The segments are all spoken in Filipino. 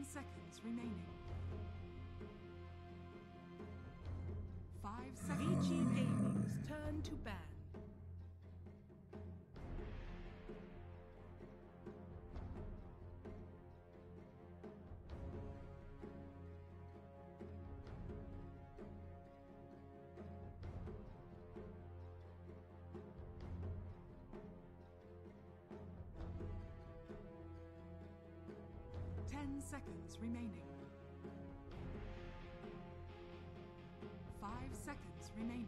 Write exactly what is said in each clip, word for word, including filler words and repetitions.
Ten seconds remaining. Five seconds. V G Gaming's turn to ban. Ten seconds remaining. Five seconds remaining.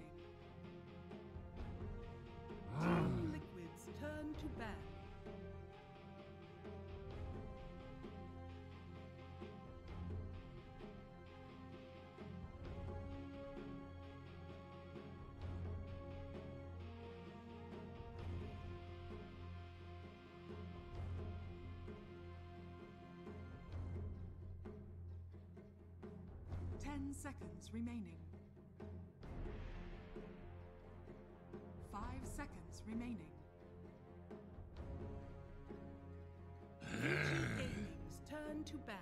Team Liquid's turn to ban. Ten seconds remaining. Five seconds remaining. V G Gaming's turn to ban.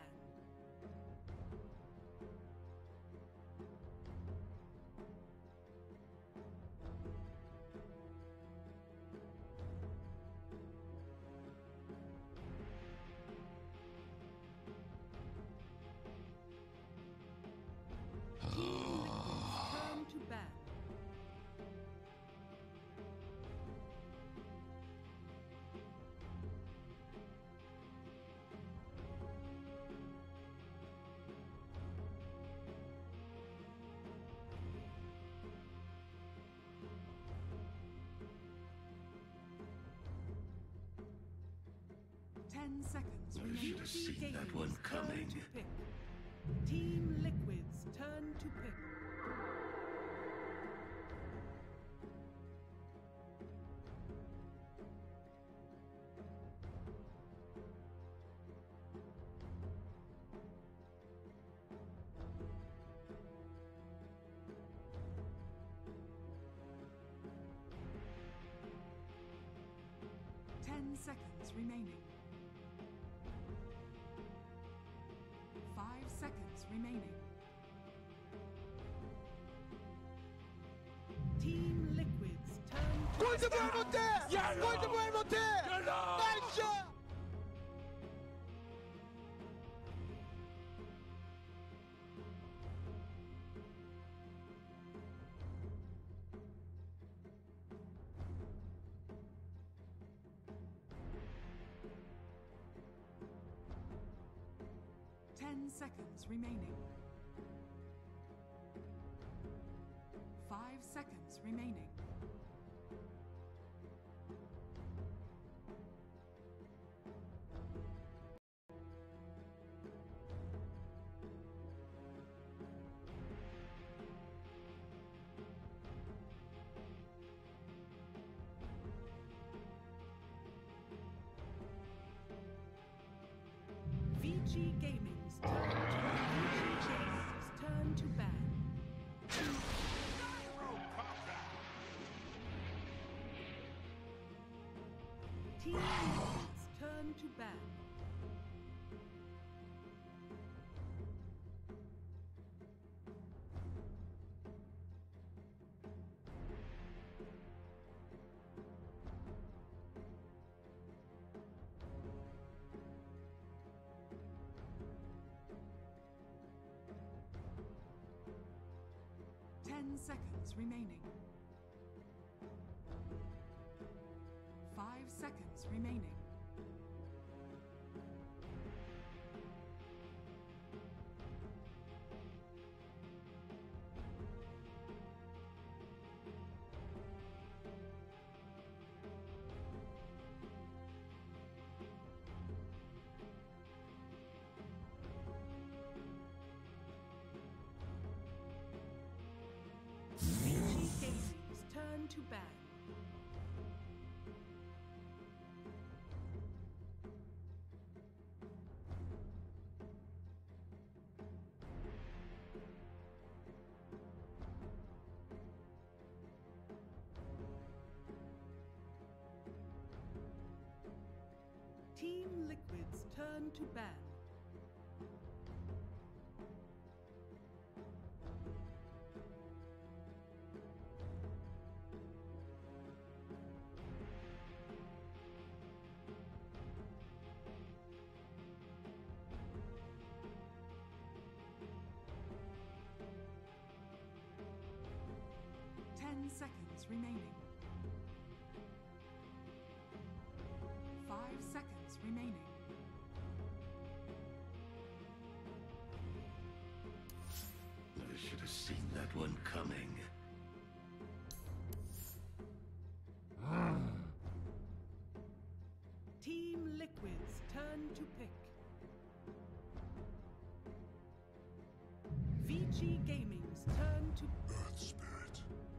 Turn to ban. Ten seconds I should have remaining. seen that one coming. Turn to pick. Team Liquid's turn to pick. Ten seconds remaining. Five seconds remaining. Team Liquid's turn to 골드 볼 못해! 골드 볼 못해! 나이스! Ten seconds remaining. Five seconds remaining. V G Gaming's turn to V G Gaming's turn to ban. Team Liquid's turn to ban. Ten seconds remaining. Five seconds remaining. V G Gaming's turn to ban. Team Liquid's turn to ban. remaining. I should have seen that one coming. Team Liquid's turn to pick. V G Gaming's turn to Earth Spirit.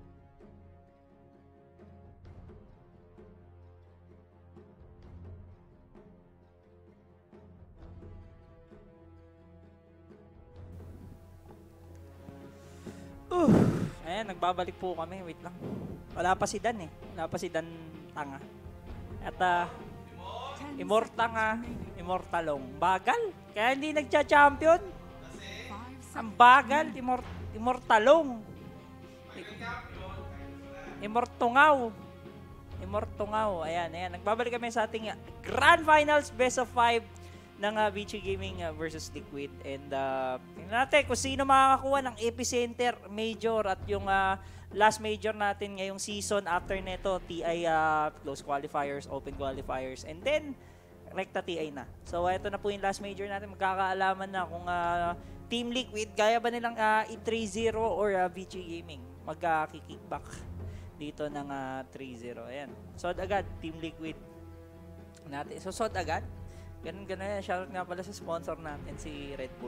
Uh, ayan, nagbabalik po kami. Wait lang. Wala pa si Dan eh. Wala pa si Dan Tanga. At uh, Ten Immorta nga, seconds remaining. Immortalong. Bagal. Kaya hindi nagcha-champion. Five Ang seconds bagal, remaining. Immor Immortalong. Immortungaw. Immortungaw. Ayan, ayan. Nagbabalik kami sa ating uh, Grand Finals Best of five ng uh, V G Gaming uh, versus Liquid. And uh, tingnan natin kung sino makakakuha ng Epicenter Major at yung uh, last major natin ngayong season after neto, T I uh, close qualifiers, open qualifiers, and then Recta T I na. So ito na po yung last major natin. Magkakaalaman na kung uh, Team Liquid, gaya ba nilang uh, i three zero or uh, V G Gaming magka-kickback dito ng uh, three zero. Ayan. Sod agad, Team Liquid natin. So sod agad. Ganun ganun yan. Shoutout nga pala sa sponsor natin, si Red Bull.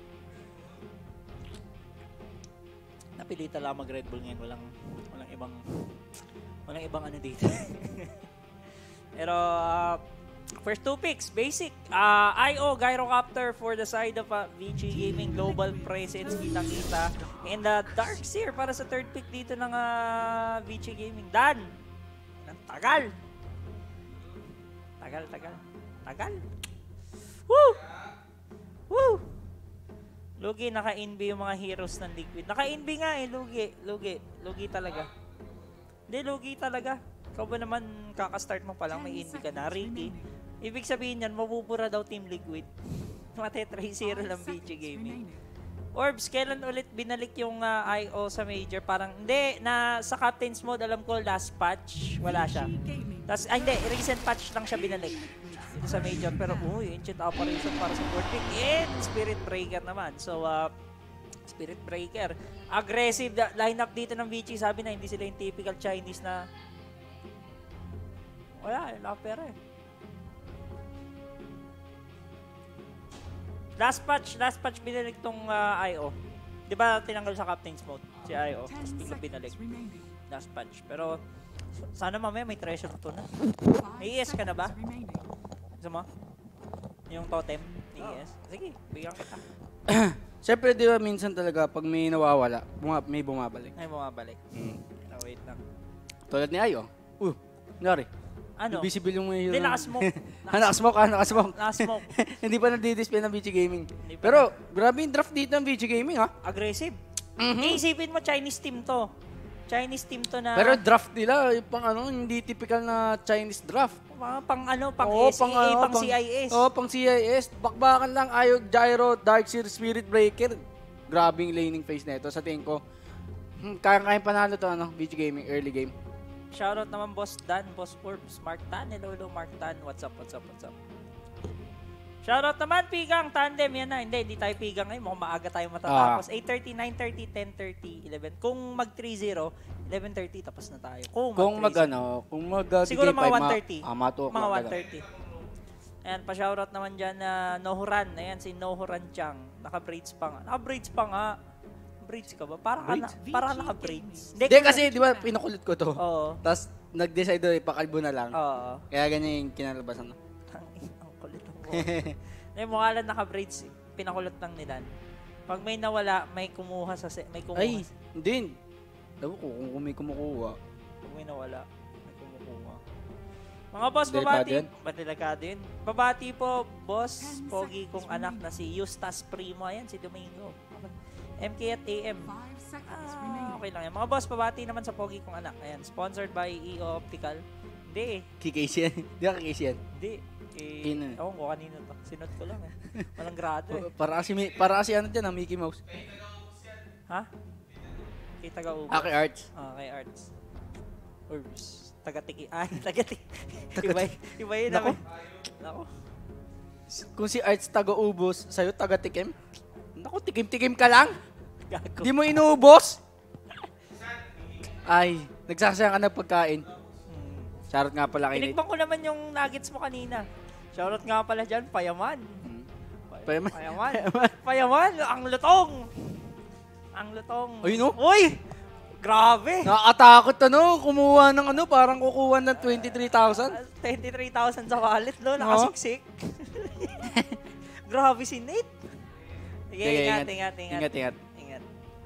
Napilita lang mag Red Bull ngayon. Walang, walang ibang, walang ibang ano dito. Pero, uh, first two picks, basic. Uh, I O Gyrocopter for the side of uh, V G Gaming Global Presence, kita-kita. And uh, Darkseer para sa third pick dito ng uh, V G Gaming. Dan! Ang tagal! Tagal, tagal. Tagal. Woo! Woo! Lugi, naka-N B yung mga heroes ng Liquid. Naka-N B nga eh, Lugi. Lugi. Lugi talaga. Hindi, Lugi talaga. Ikaw ba naman kakastart mo pa lang, may N B ka na, Ricky. Ibig sabihin yan, mabubura daw Team Liquid. Mate three zero lang V G Gaming. Orbs, kailan ulit binalik yung uh, I O sa Major? Parang, hindi, na sa Captain's Mode, alam ko, last patch, wala siya. Tas, ay hindi, recent patch lang siya binalik dito sa Major. Pero, uy, Ancient Operation para sa fourth pick. And Spirit Breaker naman. So, uh, Spirit Breaker. Aggressive lineup dito ng V G. Sabi na, hindi sila yung typical Chinese na wala, wala pera eh. Last patch, last patch binalik tong uh, I O. Di ba tinanggal sa Captain's Mode si I O? Tapos biglang binalik. Last patch. Pero, sana mamaya may treasure to na. May E S ka na ba? Gusto mo? Yung totem ni E S? Sige, bigyan kita. Siyempre, di ba minsan talaga pag may nawawala, buma may bumabalik. Ay, bumabalik. Mm. Oh, wait lang. Tulad ni Ayo. Uh, nari. Ano? Visible yung mga hero. Hindi, nakasmoke. Ah, nakasmoke, ah, nakasmoke. Nakasmoke. Hindi pa nadi-display ng V G Gaming. Hindi pa Pero, grabe yung draft dito ng V G Gaming, ha? Aggressive. Mhm. Iisipin mo, Chinese team to. Chinese team to na... Pero draft nila, yung pang ano, hindi typical na Chinese draft. mga pang ano, pang Oo, S E A, ano, pang, C I S. Oo, pang C I S. Bakbakan lang, Ayo, Gyro, Darkseer, Spirit Breaker. Grabe yung laning phase na ito. Sa tingin ko, hmm, kaya-kaya panalo to, ano, V G Gaming, early game. Shoutout naman Boss Dan, Boss Orbs, Mark Tan. Hello, hello, Mark Tan. What's up, what's up, what's up? Shoutout naman, Pigang, Tandem. Yan na. Hindi, hindi tayo Pigang ngayon. Mukhang maaga tayo matatapos. eight thirty, nine thirty, ten thirty, eleven. Kung mag three zero, eleven thirty, tapos na tayo. Kung mag, Kung mag, three zero. ano, kung mag uh, Siguro D J mga five, one thirty. Ma, ah, mga two Mga o'clock one na. thirty. Ayan, pa-shoutout naman dyan na uh, Nohuran. Ayan, si Nohuran Chang. Naka-braids pa nga. Naka-braids pa nga. Braids ka ba? Parang ka na, parang naka-braids. Hindi kasi, di ba, pinukulit ko to. Oo. Tapos, nag-decide doon, ipakalbo na lang. Oo. Kaya ganyan yung kinalabasan. Tangin, ang kulit ang buhay. May mukha lang naka-braids, pinakulot lang nila. Pag may nawala, may kumuha sa se- may kumuha. Ay, hindi. Daw ko kung kung may kumukuha. Pag may nawala, may kumukuha. Mga boss, Delikado babati. yan? Ba't delikado yun? Babati po, boss, Ten pogi seconds kong anak remaining. na si Eustace Primo. Ayan, si Domingo. M K at A M. Five seconds Ah, remaining. okay lang yan. Mga boss, babati naman sa pogi kong anak. Ayan, sponsored by E O Optical. Hindi eh. Kikase yan. Di ba kikase yan? Hindi. Eh, Kino eh. ewan ko kanino to. Sinot ko lang eh. Walang grado eh. Para kasi, may- para kasi ano dyan, ah, Mickey Mouse. Ha? Kay taga-ubo. Ah, kay Arts. Ah, kay Arts. Orbs. Taga-tiki. Ay, taga-tiki. iba, iba yun Nako. naman. Nako. Kung si Arts taga-ubos, sa'yo taga-tikim. Naku, tikim-tikim ka lang. Gago. Di mo inuubos. Ay, nagsasayang ka ng pagkain. Hmm. Charot nga pala kay Nate. Tinikman ko naman yung nuggets mo kanina. Shoutout nga pala dyan, payaman. Hmm. Payaman. Payaman. Payaman, ang lutong. Ang lutong. Ay, no? Uy! Grabe! Nakakatakot ano, kumuha ng ano, parang kukuha ng twenty-three thousand. twenty-three thousand sa wallet, no? Oo. Nakasiksik. Grabe si Nate. Sige, Sige, ingat, ingat. ingat, ingat. Ingat, ingat. Ingat.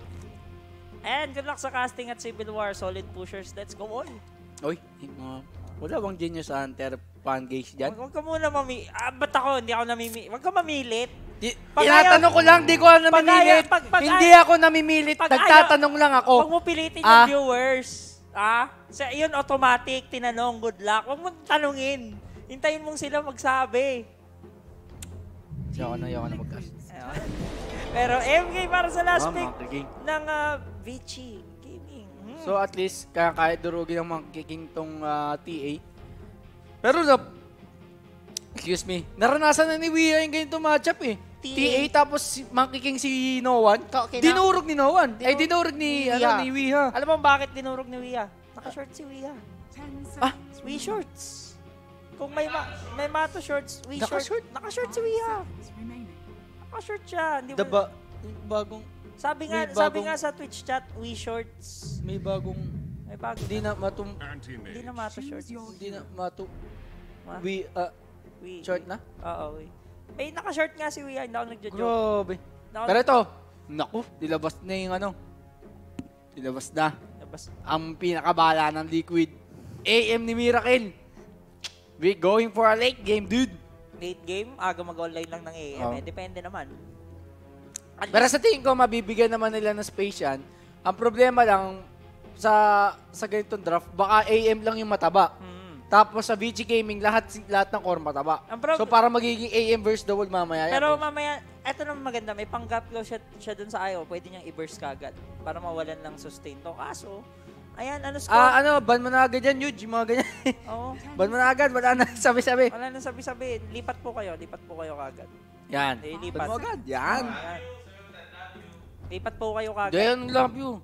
And good luck sa casting at Civil War. Solid pushers. Let's go on. Uy, uh, wala bang Genius Hunter fan gauge dyan? Huwag ka muna mami... Ah, ba't ako? Hindi ako namimi... Huwag ka mamilit. Di, Pag tinatanong ayaw- ko lang, di ko Pag namimilit. ayaw- pag- pag Hindi ayaw- ako namimilit, pag nagtatanong lang ako. Huwag mo pilitin Ah. yung viewers. Ah? Sa yun, automatic, tinanong, good luck. Huwag mo tanungin. Hintayin mong sila magsabi. Ayoko na, ayoko na mag-cast. Ayun. Pero M K para sa last Mama, pick kaging. ng uh, Vici Gaming. Hmm. So at least, kaya kaya durugin ng mga kicking tong ah, T A. Pero na, excuse me, naranasan na ni Wia yung ganito matchup eh. T A. T A tapos si- makiking si Noan. Ka- kina- Dinurog ni Noan. Ay, Dinurog dinurog ni, ni ano, Wia. ni Wia. Alam mo bakit dinurog ni Wia? Naka-short si Wia. ten Ah, seconds Wii remaining. shorts. Kung may ma may mato shorts, Wii Naka-short? short. Naka-short si Wia. Seconds remaining. Naka-short siya. Hindi The mo- ba, bagong, sabi nga, may sabi bagong- nga sa Twitch chat, Wii shorts. may bagong, May bago. hindi na matum, Hindi na mato shorts. Choose your hindi na matu, Ma? we, ah, Wii. short na? Oo, Wii. May naka-short nga si Wia. Hindi ako nagjo-joke. Grabe. Hindi ako Pero ito, naku, dilabas na yung ano, dilabas na. Bas- Ang pinakabala ng Liquid. A M ni Miracle. We going for a late game, dude. late game, aga mag-online lang ng A M. Oo. Eh, depende naman. At Pero sa tingin ko, mabibigyan naman nila ng space yan. Ang problema lang, sa sa ganitong draft, baka A M lang yung mataba. Hmm. Tapos sa V G Gaming, lahat lahat ng core mataba. Ang prob- So para magiging A M versus the world mamaya. yan. Pero mamaya, eto naman maganda, may pang-gap close siya, siya dun sa I O. Pwede niyang i-burst kagad para mawalan ng sustain to. Kaso, ayan, ano score? Ah, ano, ban mo na agad yan, Yuji, mga ganyan. Oo. ban mo na agad, wala na, sabi-sabi. Wala nang sabi-sabi. Lipat po kayo. Lipat po kayo kagad. Yan. Eh, Ban lipat. mo agad, yan. Ayan. Lipat po kayo kagad. Dayan, love you.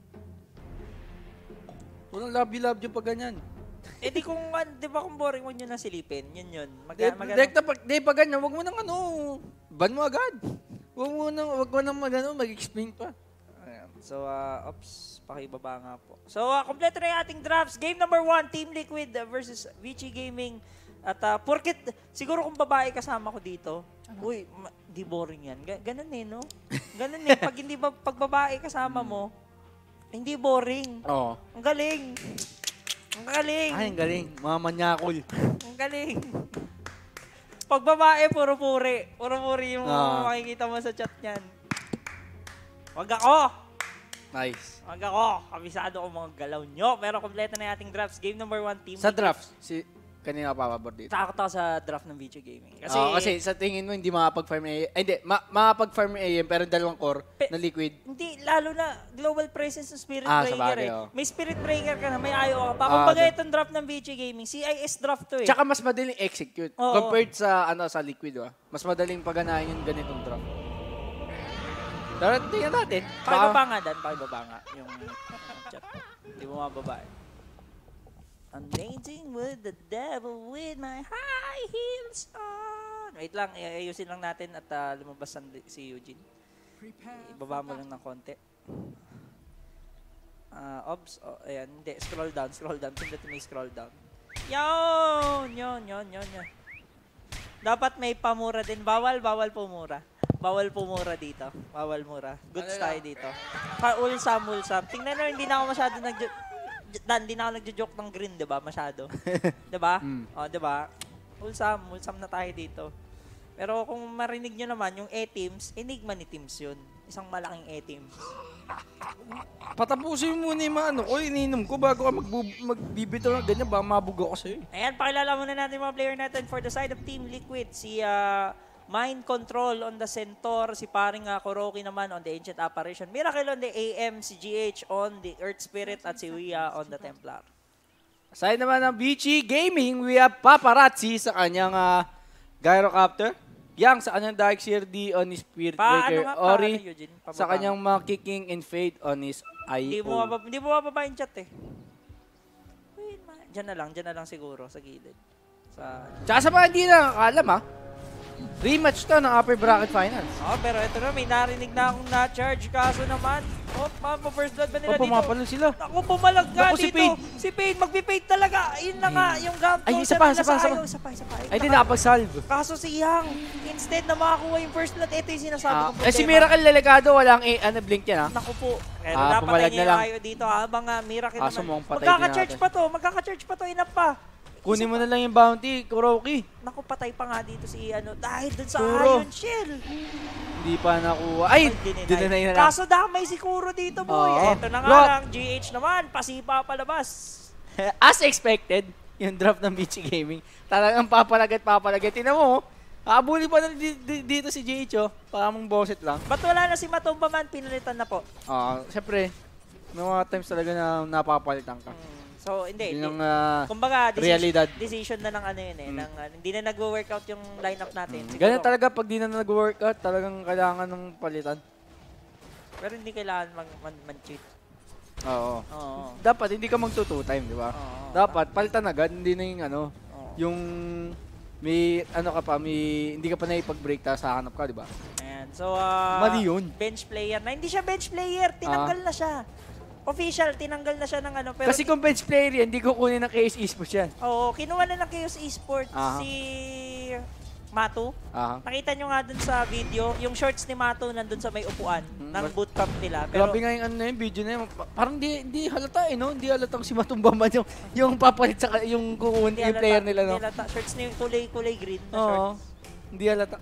Walang love you, love you pag ganyan. Eh di kung, ah, di ba kung boring, huwag nyo na silipin. Yun yun. Mag, Di, mag, direkta pag, di pag ganyan, wag mo nang ano, ban mo agad. Wag mo nang, wag mo nang mag, ano, mag-explain pa. Ayan. So, uh, ops, pakibaba nga po. So, uh, kompleto na yung ating drafts. Game number one, Team Liquid uh, versus Vici Gaming. At uh, porket, siguro kung babae kasama ko dito, uy, ma- di boring yan. Ga- ganun eh, no? Ganun eh. Pag hindi ba, pag babae kasama mo, hindi boring. Oo. Ang galing. Ang galing. Ay, ang galing. Mga manyakol. Ang galing. Pag babae, puro puri. Puro puri yung Ah. makikita mo sa chat niyan. Wag ako. Nice. Wag ako. Kabisado ko mga galaw nyo. Pero kompleto na yung ating drafts. Game number one, Team Sa Liquid. draft, si, kanina ka papabor dito. Takot ako sa draft ng Vici Gaming. Kasi, Oo, kasi sa tingin mo, hindi makapag-farm A M. Ay, hindi, ma- makapag-farm A M, pero dalawang core Pe- na liquid. hindi, lalo na global presence ng Spirit Ah, sa Breaker bagay, eh. oh. May Spirit Breaker ka na, may ayaw ka pa. Ah, Kumbaga okay. itong draft ng Vici Gaming, C I S draft to eh. Tsaka mas madaling execute Oo. compared sa ano sa liquid, ah. Mas madaling paganahin yung ganitong draft. Pero tingnan natin. Pakibaba nga dan, pakibaba nga yung uh, chat. Hindi mo mababa eh. I'm dancing with the devil with my high heels on. Wait lang, iayusin lang natin at uh, lumabas ang di- si Eugene. Prepare Ibaba mo for lang ng konti. Ah, obs, oh, ayan, hindi, scroll down, scroll down, pindutin mo yung scroll down. Yon, yon, yon, yon, yon. Dapat may pamura din. Bawal, bawal pumura. Bawal pumura dito. Bawal mura. Goods tayo dito. Pa ulsam, ulsam. Tingnan mo, hindi na ako masyado nag Dan, hindi na ako nagjo-joke ng green, 'di ba? Masyado. 'Di ba? Mm. Oh, 'di ba? Ulsam, ulsam na tayo dito. Pero kung marinig nyo naman, yung A-teams, enigma ni teams yun. Isang malaking A-teams. Patapusin mo muna yung mga ano ko, ininom ko bago ka magbu- magbibitaw ng ganyan, baka mabug ako sa'yo. Ayan, pakilala muna natin yung mga player natin for the side of Team Liquid. Si uh, Mind Control on the Centaur, si paring uh, Kuroki naman on the Ancient Apparition, Miracle on the A M, si G H on the Earth Spirit, at si Wia on the Templar. Aside naman ng Vici Gaming, we have Paparazzi sa kanyang uh, Gyrocopter. Yang sa kanyang Darkseer D on his Spirit Pa, ano Breaker. nga, pa, Ori ano, Eugene? Pababa sa kanyang nga. mga kicking and fade on his I Hindi mo, O. mababa, hindi mo mababa yung chat eh. Wait, ma. Diyan na lang, diyan na lang siguro, sa gilid. Sa... Tsaka sa mga hindi na nakakalam ha, rematch to ng upper bracket finals. Oh, pero ito na, may narinig na akong na-charge. Kaso naman, oh, mama, first blood ba nila Oh, dito? pumapalo sila. Ako, bumalag ka Naku, si dito. Fade. Si Fade, magpi-Fade talaga. Yun na nga, yung gam. Ay, isa closer pa, nila isa pa, sa isa pa. ayaw. Isa pa, isa pa. Ay, hindi nakapag-salve. Kaso si Yang, instead na makakuha yung first blood, ito yung sinasabi Ah, kong problema. eh, si Miracle Delegado, walang eh, ano, blink yan ha. Naku po. Kaya Ah, dapat pumalag niya na yung lang. ayaw dito habang uh, Miracle Kaso naman. mukhang patay Magkaka-charge din pa to, magkaka-charge pa to, enough pa. Kunin mo na lang yung bounty, Kuroki. Naku, patay pa nga dito si ano, dahil dun sa Kuro. Iron Shell. Hindi pa nakuha. Ay, Dinenay. dinenay na lang. Kaso damay si Kuro dito, boy. Oo. Eto na nga Lot. lang, G H naman, pasipa palabas. As expected, yung drop ng Bichi Gaming, talagang papalagat, papalagat. Tingnan mo, aabuli pa na di- di- dito si J H, oh. Paramang boset lang. Ba't wala na si Matumba man, pinalitan na po. Ah, siyempre, may mga times talaga na napapalitan ka. Hmm. So, hindi. Yun hindi. yung ah, Kumbaga, realidad. decision, decision na ng ano yun eh. Mm. Ng, uh, hindi na nag-workout yung lineup natin. Siguro. ganyan talaga pag di na nag-workout, talagang kailangan ng palitan. Pero hindi kailangan mag- man- man-cheat. Oo. Oo. Dapat hindi ka magto-two time, di ba? Oo. Dapat palitan agad, hindi na yung ano, Oo. yung may ano ka pa, may hindi ka pa naipag-break ta sa hanap ka, di ba? Ayan. So, uh, Mali yun. bench player na. Hindi siya bench player. Tinanggal na siya. Official, tinanggal na siya ng ano. Pero Kasi kung bench player yan, hindi ko kunin ng K S Esports yan. Oo, kinuha na ng Chaos Esports Aha. si Matu. Aha. Nakita nyo nga dun sa video, yung shorts ni Matu nandun sa may upuan Hmm, ng but- bootcamp nila. Pero Grabe nga yung ano na yun, video na yun. Pa- Parang di, di halata eh, no? Hindi halatang si Matumbaman yung, yung papalit sa ka- yung kukunin hindi yung halata- player nila, no? hindi halata. Shorts ni kulay kulay green na Oo. shorts. Hindi halata.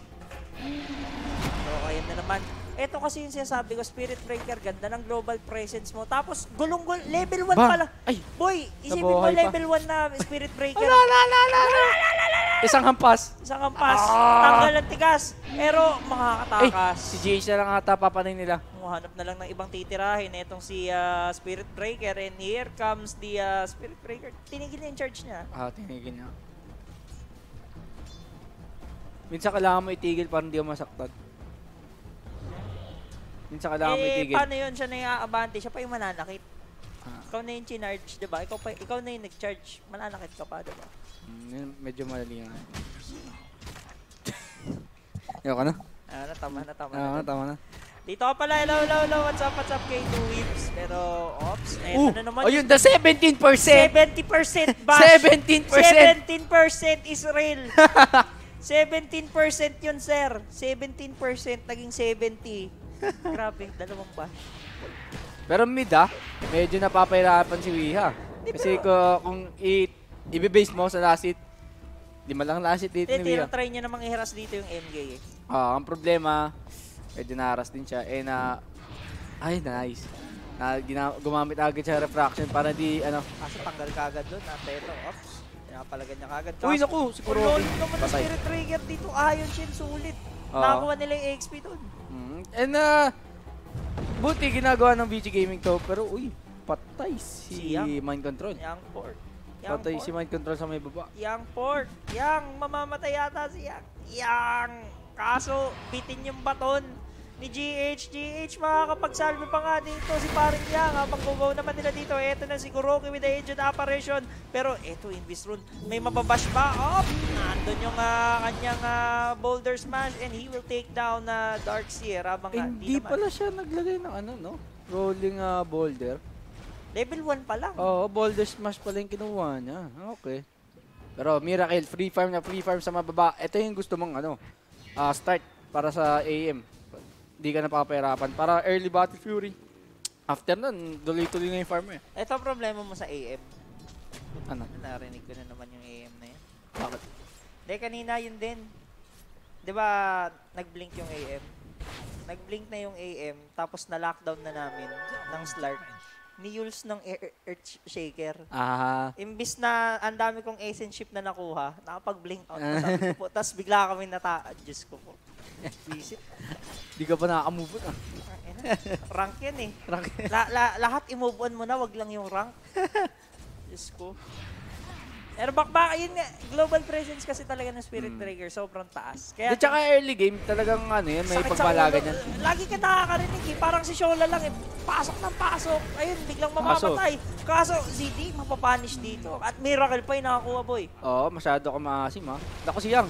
So, ayan na naman. Ito kasi yung sinasabi ko, Spirit Breaker, ganda ng global presence mo. Tapos, gulong-gul, level one Ba? pala. Ay! Boy, isipin mo Nabuhay pa. level one na Spirit Breaker. Ala, ala, ala, ala, ala. Isang hampas. Isang kampas, Ah! tanggal ang tigas. Pero, Ay, makakatakas. si J H na lang ata papanay nila. Muhanap na lang ng ibang titirahin. Itong si ah, Spirit Breaker. And here comes the ah, Spirit Breaker. Tinigil na yung charge niya. Ah, tinigil niya. Minsan kailangan mo itigil para hindi ka masaktan. Minsan kailangan mo Eh, itigil. paano yun? Siya na yung aabante. Siya pa yung mananakit. Ah. Ikaw na yung chinarge, diba? Ikaw, pa, ikaw na yung nag-charge. Mananakit ka pa, diba? Mm, yun, medyo malali nga. Ayoko na. Ah, natama, natama. Ah, na. tama na. Dito ka pala. Hello, hello, hello. What's up, what's up, K two Whips? Pero, ops. Eh, Uh, ano naman? ayun, the seventeen percent! seventy percent bash. seventeen percent! seventeen percent Israel. seventeen percent yun, sir. seventeen percent naging seventy. Grabe, dalawang bash. Pero mid ah, medyo napapahirapan si Wiha. Kasi ko, kung i- i-base mo sa last hit, lima lang last hit dito Hindi, ni Wiha. try niya namang iharas dito yung M K eh. Ah, ang problema, medyo naharas din siya. Eh na, ay nice. Na, gina, gumamit agad siya refraction para di, ano, Kaso tanggal ka agad doon. At ito, ops. Pinapalagan niya kagad. uy naku, siguro. Lol naman ang Patay. Spirit Trigger dito. Ayon siya, sulit. Oo. Nakakuha nila yung X P doon. Mm, and uh, buti ginagawa ng V G Gaming to, pero uy, patay si Siya. Mind Control. Young Port. Young Patay Port. si Mind Control sa may baba. Yang Port. Yang, mamamatay yata si Yang. Yang. Kaso, bitin yung baton ni G H. G H, makakapagsalve pa nga dito si paring Yang. Habang gugaw naman nila dito. Eto na si Kuroki with the Agent Apparition. Pero eto, Invis Rune. May mababash pa. Oh, nandun yung ah, kanyang ah, Boulder Smash. And he will take down na uh, Darkseer. Habang Eh, ah, hindi naman. pala siya naglagay ng ano, no? Rolling uh, boulder. Level one pa lang. Oo, boulder smash pala yung kinuha niya. Okay. Pero Miracle, free farm na free farm sa mababa. Ito yung gusto mong ano, ah, start para sa A M. Hindi ka napapahirapan. Para early battle fury. After nun, tuloy-tuloy na yung farm eh. Ito ang problema mo sa A M. Ano? Narinig ko na naman yung A M na yan. Bakit? Hindi, kanina yun din. Di ba, nag-blink yung A M? Nag-blink na yung A M, tapos na-lockdown na namin ng Slark. Ni-use ng Ear- Earth Shaker. Ah, Imbis na ang dami kong Ascent Ship na nakuha, nakapag-blink out na sabi ko po. Tapos bigla kami nata... Diyos ko po. Visit. di ka pa nakaka-move on ah. Rank yan eh. Rank- La, la, lahat i-move on mo na, wag lang yung rank. Diyos ko. Pero bakbaka, yun nga, global presence kasi talaga ng Spirit Breaker, sobrang taas. Kaya, At saka early game, talagang ano yan, may sakit sa pagbalagan ulo. yan. Lagi ka nakakarinig eh. Parang si Shola lang eh. Pasok ng pasok. Ayun, biglang mamamatay. Kaso, Z D, mapapanish dito. At Miracle pa yung nakakuha, boy. Oo, masyado ka maasim ha. Dako siyang,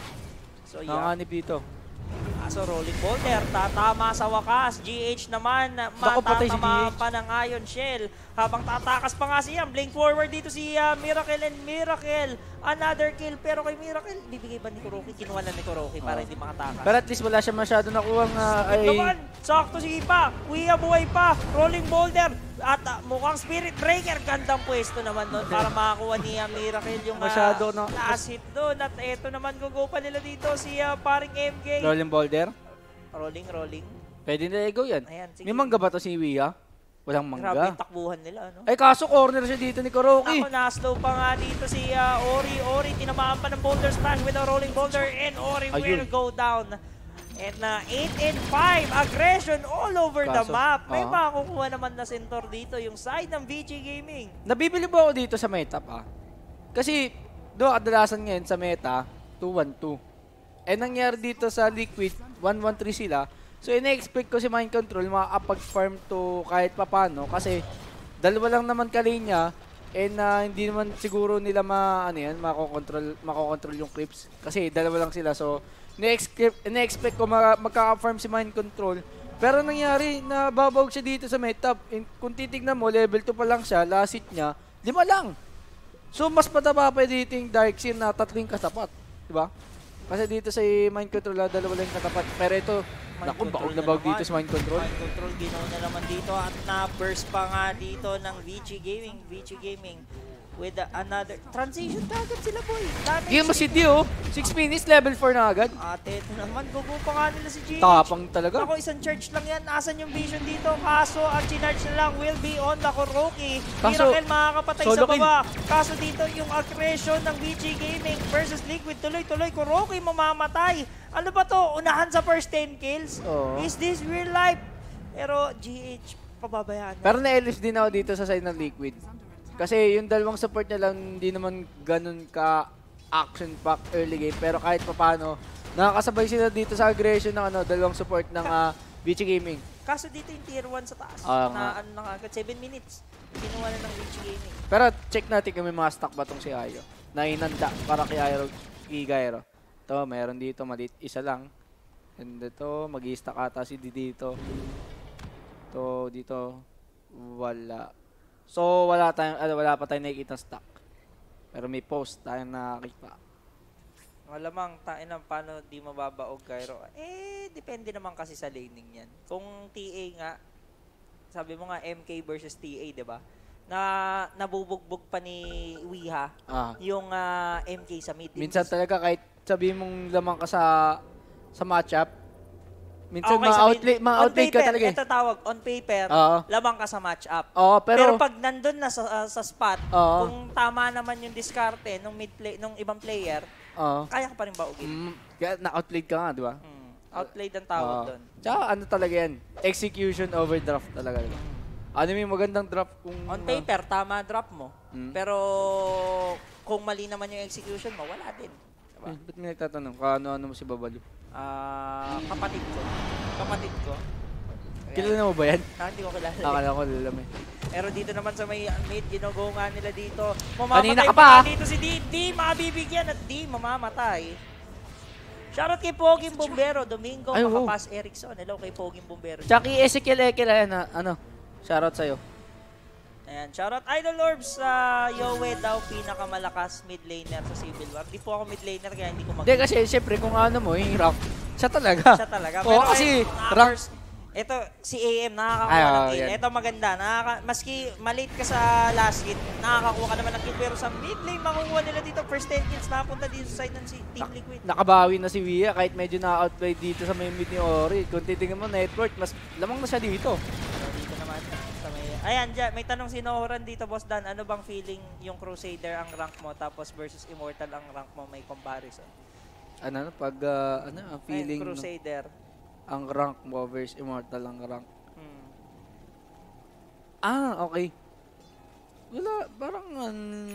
So, yeah. nanganib dito. Kaso, rolling boulder. Tatama sa wakas. G H naman, na- Naku, patay si matatama G H. pa ng Ion Shell. Habang tatakas pa nga siya. Blink forward dito si ah, Miracle and Miracle. Another kill. Pero kay Miracle, bibigay ba ni Kuroki? Kinuha lang ni Kuroki para Oo. hindi makatakas. Pero at least wala siya masyado nakuha nga ay... Naman, sakto si Ipa. Uya buhay pa. Rolling boulder. At ah, mukhang Spirit Breaker. Gandang pwesto naman doon para makakuha ni ah, Miracle yung ah, Masyado na- last hit doon. At eto naman, gugo pa nila dito si ah, paring M K. Rolling boulder. Rolling, rolling. Pwede na i-go yan. Ayan, sige. May mangga ba to si Wia? Walang Grabe mangga. yung takbuhan nila, ano? Ay kaso corner siya dito ni Kuroki. Ako, na-slow pa nga dito si ah, Ori. Ori, tinamaan pa ng boulder smash with a rolling boulder. And Ori will Ayun. go down. And na eight and five, aggression all over the Kaso, map. May oo. makukuha naman na sentor dito, yung side ng V G Gaming. Nabibili ba ako dito sa meta pa? Kasi do kadalasan ngayon sa meta, two one two. Eh nangyari dito sa Liquid, one one three sila. So ina-expect ko si Mind Control makakapag-farm to kahit papano kasi dalawa lang naman kalinya and uh, hindi naman siguro nila ma ano yan, makokontrol makokontrol yung creeps kasi dalawa lang sila. So ina-expect ina-expect ko ma- magkaka-farm si Mind Control. Pero nangyari na babawag siya dito sa meta. In, kung titignan mo, level two pa lang siya, last hit niya, lima lang. So mas mataba pa dito yung Darkseer na tatlong katapat, di ba? Kasi dito sa Mind Control, dalawa lang yung katapat. Pero ito, Mind naku, control bakog na na bawag naman. dito sa Mind Control. Mind control, ginawa na naman dito at na-burst pa nga dito ng V G Gaming. V G Gaming with the another transition kagad sila, boy. Damage Game mo si dito. Dio, six minutes, level four na agad. At ito naman, gugo pa nga nila si G H. Tapang talaga. Ako, isang charge lang yan. Asan yung vision dito? Kaso, ang chinarge na lang will be on the Kuroki. Kaso, Miracle makakapatay sa solo kill. baba. Kaso dito, yung aggression ng V G Gaming versus Liquid. Tuloy-tuloy, Kuroki mamamatay. Ano ba to? Unahan sa first ten kills? Oo. Is this real life? Pero G H, pababayaan na. Pero na-elif din ako dito sa side ng Liquid. Kasi yung dalawang support niya lang, hindi naman ganun ka action-pack early game. Pero kahit papano, nakakasabay sila dito sa aggression ng ano, dalawang support ng uh, V G Gaming. Kaso dito yung tier one sa taas. Ah, na nga. ano na agad, seven minutes. Kinuha na ng V G Gaming. Pero check natin kung may mga stock ba tong si Ayo. Na inanda para kay Ayo, kay Gyro. Ito, meron dito, malit isa lang. And ito, mag-i-stack ata si D dito. Ito, dito, wala. So, wala, tayong, ano, wala pa tayong nakikita stock. Pero may post tayong nakakita. Malamang tain ng paano di mababaog Gyro. Eh, depende naman kasi sa laning yan. Kung T A nga, sabi mo nga M K versus T A, di ba? Na nabubugbog pa ni Wiha Ah. yung ah, M K sa mid. Minsan talaga kahit sabi mong lamang ka sa sa matchup, minsan Okay, ma-outplay sabihin- ma on outplay ka paper, talaga eh. ito tawag, on paper, Oo. lamang ka sa match-up. Oo, Pero, pero, pag nandun na sa, ah, sa spot, Oo. kung tama naman yung diskarte nung mid play nung ibang player, oo. kaya ka pa rin baugin. Mm, kaya na-outplayed ka nga, di ba? Mm. Outplayed ang tawag Oo. doon. Tsaka ano talaga yan, execution over draft talaga. Ano may magandang draft kung... On paper, tama drop mo. Mm. Pero kung mali naman yung execution mo, wala din. Diba? Eh, ba't may nagtatanong? Kaano-ano mo si Babalo? Ah, kapatid ko. Kapatid ko. Ayan. Kilala mo ba yan? Ah, hindi ko kilala. Akala ko lalam eh. Pero dito naman sa may mid, ginugo nga nila dito. Kanina Mamamatay ka pa pa, nga ah. dito si D. Di makabibigyan at di mamamatay. Shoutout kay Poging Bombero, Domingo, Ay, oo. Makapas Erickson. Hello kay Poging Bombero. Tsaka kay Ezekiel Ekel, ayan na, ano, shoutout sa'yo. Ayan, shoutout Idol Orbs sa Yowe daw pinakamalakas mid laner sa Civil War. Di po ako mid laner kaya hindi ko mag- Hindi kasi siyempre kung ano mo, yung rank, siya talaga. Siya talaga. Oo, Pero kasi ay, rank, first, ito, si A M, nakakakuha Ay, ng oo, kill. yan. Ito maganda. Nakaka maski malate ka sa last hit, nakakakuha ka naman ng kill. Pero sa mid lane, makukuha nila dito. First ten kills, nakapunta dito sa side ng si Team Liquid. nakabawi na si Wia kahit medyo na-outplay dito sa may mid ni Ori. Kung titingnan mo, network, mas lamang na siya dito. So, dito naman, sa may... Ayan, dyan, may tanong si Nohoran dito, Boss Dan. Ano bang feeling yung Crusader ang rank mo, tapos versus Immortal ang rank mo, may comparison? Ano, pag, ah, ano, ang feeling, Ayun, no, Crusader. ang rank mo versus Immortal ang rank. Hmm. Ah, okay. Wala, parang, an, ano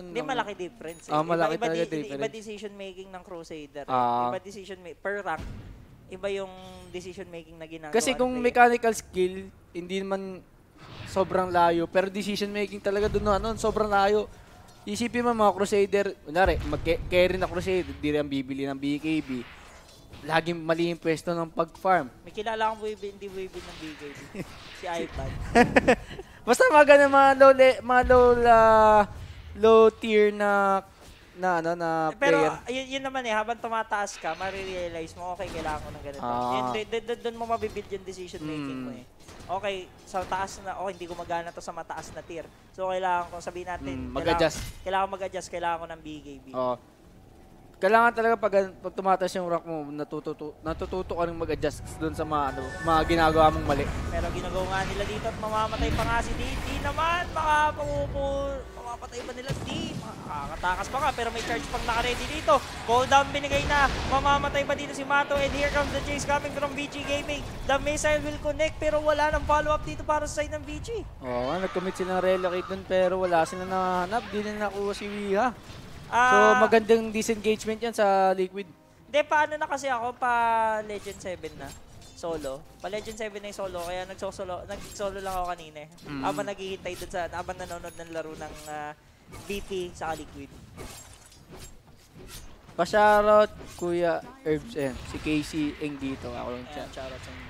Hindi, ng- malaki difference. Eh. Ah, malaki iba, talaga iba, di- difference. iba decision making ng Crusader. eh. Ah. Iba decision making per rank. Iba yung decision making na ginagawa. Kasi ng kung player. mechanical skill, hindi naman sobrang layo. Pero decision making talaga doon no, ano, sobrang layo. Isipin mo mga Crusader, kunwari, mag-carry na Crusader, di rin bibili ng B K B. Laging mali yung pwesto ng pag-farm. May kilala akong buibin, hindi buibin ng B K B. Si iPad. Basta mga ganun, mga low, le- mga low, la- low tier na na ano na Pero player. yun, yun naman eh, habang tumataas ka, marirealize mo, okay, kailangan ko ng ganito. Ah. Yun, dun- dun- dun mo mabibuild yung decision making Mm. mo eh. Okay, sa taas na, okay, hindi ko magana to sa mataas na tier. So, kailangan ko, sabihin natin, Mm, kailangan- mag-adjust. Kailangan mag-adjust, kailangan ko ng B K B. Oo. Kailangan talaga pag, pag tumataas yung rank mo, natututo, natututo ka rin mag-adjust doon sa mga, ano, mga ginagawa mong mali. Pero ginagawa nga nila dito at mamamatay pa nga si D. D naman, baka pangupul, mamamatay pa nila si D. Makakatakas pa nga, pero may charge pang naka-ready dito. Cooldown binigay na, mamamatay pa dito si Mato, and here comes the chase coming from V G Gaming. The missile will connect, pero wala nang follow-up dito para sa side ng V G. Oo, nga, nag-commit sila ng relocate doon pero wala sila nahanap. Di na nakuha si Wiha. So Ah, magandang disengagement yan sa Liquid. Hindi, paano na kasi ako pa Legend seven na solo. Pa Legend seven na yung solo, kaya nagsosolo, nag-solo lang ako kanina. eh. Mm. Habang naghihintay dun sa, habang nanonood ng laro ng ah, B P sa Liquid. Pa-shoutout Kuya Herbs and si Casey Eng dito. Ako yung Ayan, chat. shoutout sa inyo.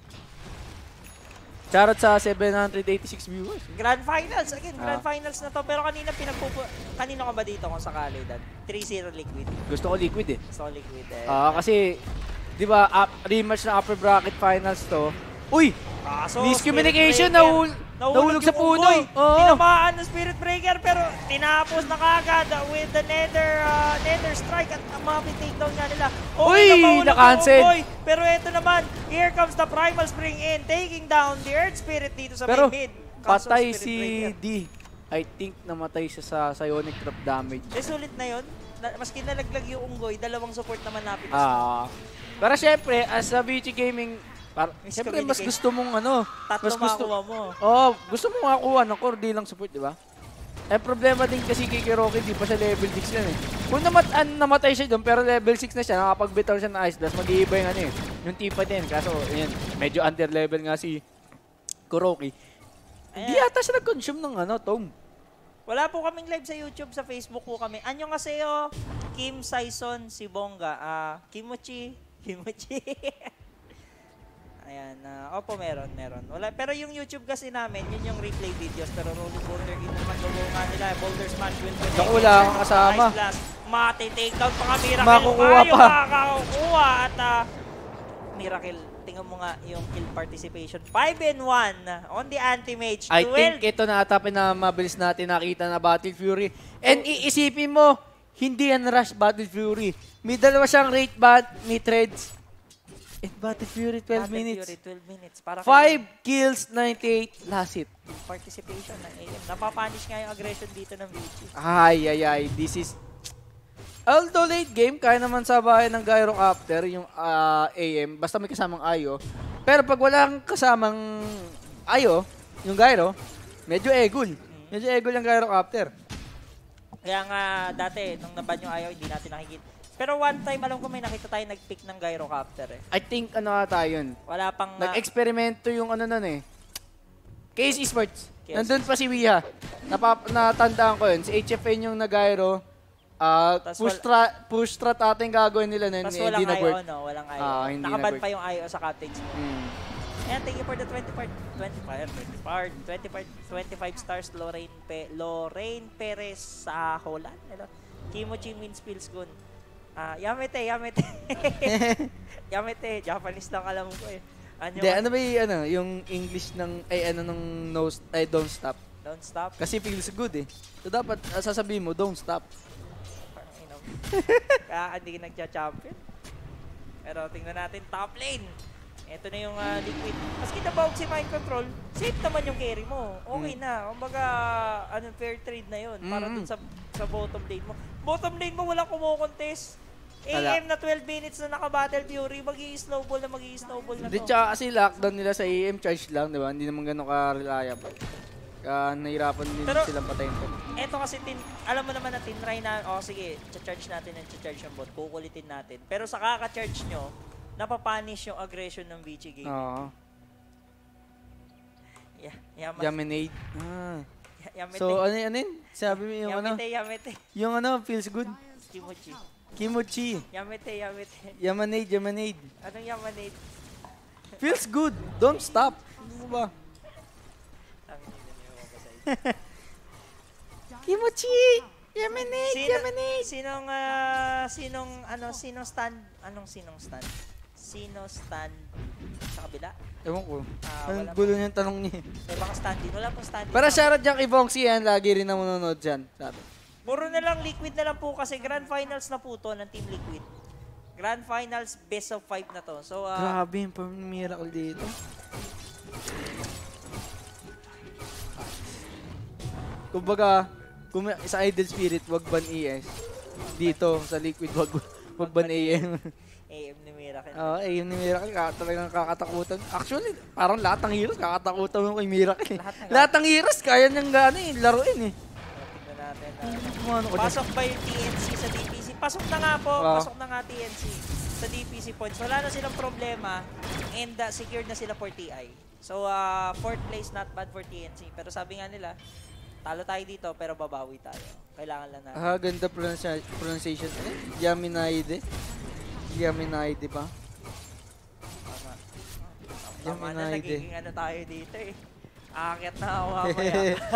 Shoutout sa seven hundred eighty-six viewers. Grand Finals, again, Grand Ah. Finals na to. Pero kanina pinagpupu... Kanina ka ba dito kung sakali, Dad? three zero Liquid. Gusto ko Liquid eh. So, Liquid eh. Ah, kasi, di ba, up, rematch na upper bracket finals to. Uy! Kaso, Miscommunication, Spirit Breaker, nahul nahulog sa yung puno. unggoy. Oo. Tinamaan ng Spirit Breaker, pero tinapos na kagad with the Nether uh, Nether Strike at ang mga takedown nga nila. Uy, na mahulog na-cancel. yung unggoy. Pero ito naman, here comes the Primal Spring in, taking down the Earth Spirit dito sa Pero, main mid. Kaso, patay Spirit si Breaker. D. I think namatay siya sa Psionic Trap damage. Eh, sulit na yun. Na, maski nalaglag yung unggoy, dalawang support naman napit. Ah. Pero syempre, as a V G Gaming, par syempre mas Miscommunicate. gusto mong ano, Tatlo mas gusto, makuha mo. oh, gusto mong makuha ng core, di lang support, di ba? Eh, problema din kasi kay Kiroki, di pa siya level six yan eh. Kung namat an, namatay siya doon, pero level six na siya, nakapagbitaw siya ng Ice Blast, mag-iiba yung ano eh, yung tipa din. Kaso, yun, medyo under level nga si Kuroki. Hindi Ayan. yata siya nag-consume ng ano, Tom. Wala po kaming live sa YouTube, sa Facebook po kami. Anyo kasi yo, Kim Saison, si Bongga, ah, Kimochi, Kimochi. Ayan, ah, opo, meron, meron. Wala, pero yung YouTube kasi namin, yun yung replay videos. Pero Rolling Boulder, yun naman gulo nga nila. Boulder Smash will connect. Naku, wala akong kasama. Ice Blast, mati-takedown pa nga, Miracle. Makukuha Ayaw pa. makakakuha. At ah, Miracle, tingnan mo nga yung kill participation. five and one on the anti-mage. I twelve. think ito na ata pinamabilis natin nakita na Battle Fury. And iisipin mo, hindi yan rush Battle Fury. May dalawa siyang rate bat, may threads. And Battle Fury, twelve Battle minutes. Fury, twelve minutes. Para five kills, ninety-eight last hit. kay participation ng A M. Napapanish nga yung aggression dito ng V G. Ay, ay, ay. This is... Although late game, kaya naman sa bahay ng Gyrocopter, yung ah, A M, basta may kasamang Ayo. Pero pag walang kasamang Ayo, yung Gyro, medyo egol. Medyo egol yung Gyrocopter. Kaya nga dati, nung naban yung ayaw, hindi natin nakikita. Pero one time, alam ko may nakita tayo nag-pick ng Gyrocopter eh. I think ano ata yun. Wala pang... ah, Nag-eksperimento yung ano nun eh. Case Esports. Case Nandun pa si Wiha. Napap natandaan ko yun. Si H F N yung nag-gyro. Ah, Tas push, wal- tra push strat ating gagawin nila nun. Tapos eh, walang hindi I O, nag-work. no? Walang I O. Ah, hindi Nakaban nag-work. pa yung I O sa captain's mo. Hmm. Ayan, thank you for the twenty-five, twenty-five, twenty-five, twenty-five, twenty-five stars, Lorraine, Pe Lorraine Perez sa Holland. Hello. Kimochi means feels good. Ah, yamete, yamete. Yamete, Japanese lang alam ko eh. Ano Hindi, ano ba yung, ano, yung English ng, ay ano, nung no, ay don't stop. Don't stop. Kasi feels good eh. So dapat ah, sasabihin mo, don't stop. Parang ino. Kaya hindi nagcha-champion. Pero tingnan natin top lane. Ito na yung ah, Liquid. Maski nabawag si Mind Control, safe naman yung carry mo. Okay na. Kumbaga, ano, fair trade na yun. Para Mm. dun sa, sa bottom lane mo. Bottom lane mo, walang kumukontest. Wala. A M na twelve minutes na naka-Battle Fury, mag-i-snowball na mag-i-snowball na Hindi, to. tsaka kasi lockdown nila sa A M charge lang, di ba? Hindi naman ganun ka-reliable. Kaya nahirapan din Pero- silang patayin to. eto kasi, tin, alam mo naman na tinry na, oh sige, charge natin and charge yung bot, kukulitin natin. Pero sa kaka-charge nyo, napapanish yung aggression ng V G Gaming. Oo. Yeah, yaman, Yaminade. Ah. y- yamete, So, ano yun? Ano yun? Sabi mo yung ano? yamete, yamete, Yung ano, feels good. kimochi. Kimochi. Yamete, yamete. Yamanade, yamanade. Anong yamanate? Feels good. Don't stop. Ano mo ba? Ang hindi na yung mabasay. Kimochi! Yamanade, Sino, yamanade. sinong, ah, sinong, ano, sinong stand, anong sinong stand? Sino stand sa kabila? Ewan ko. Ah, Ang wala gulo niya yung tanong niya. May baka stand din. Wala pong stand din. Para shoutout dyan kay Bonxy yan. Lagi rin na manonood dyan. Sabi. Puro na lang Liquid na lang po kasi Grand Finals na po to ng Team Liquid. Grand Finals, best of five na to. So, ah, Grabe yung pang miracle dito. Kumbaga, kung may- sa Idol Spirit, wag ban E S. Dito, sa Liquid, wag, wag ban A M. A M ni Miracle. Oo, A M ni Miracle, ka, talagang kakatakutan. Actually, parang lahat ng heroes, kakatakutan mo kay Miracle. Lahat ng- Lahat ng heroes, kaya niyang gano eh, laruin eh. Tingnan natin. ah. Kumano ko dyan. Pasok ba yung T N C sa D P C? Pasok na nga po. Wow. Pasok na nga T N C sa D P C points. Wala na silang problema and uh, secured na sila for T I. So, uh, fourth place not bad for T N C. Pero sabi nga nila, talo tayo dito pero babawi tayo. Kailangan lang natin. Ah, ganda pronuncia- pronunciation. Ano? Yaminaide. Yaminaide ba? Tama. Tama Yung na, Minaide. nagiging ano tayo dito eh. Aakyat na ako mamaya.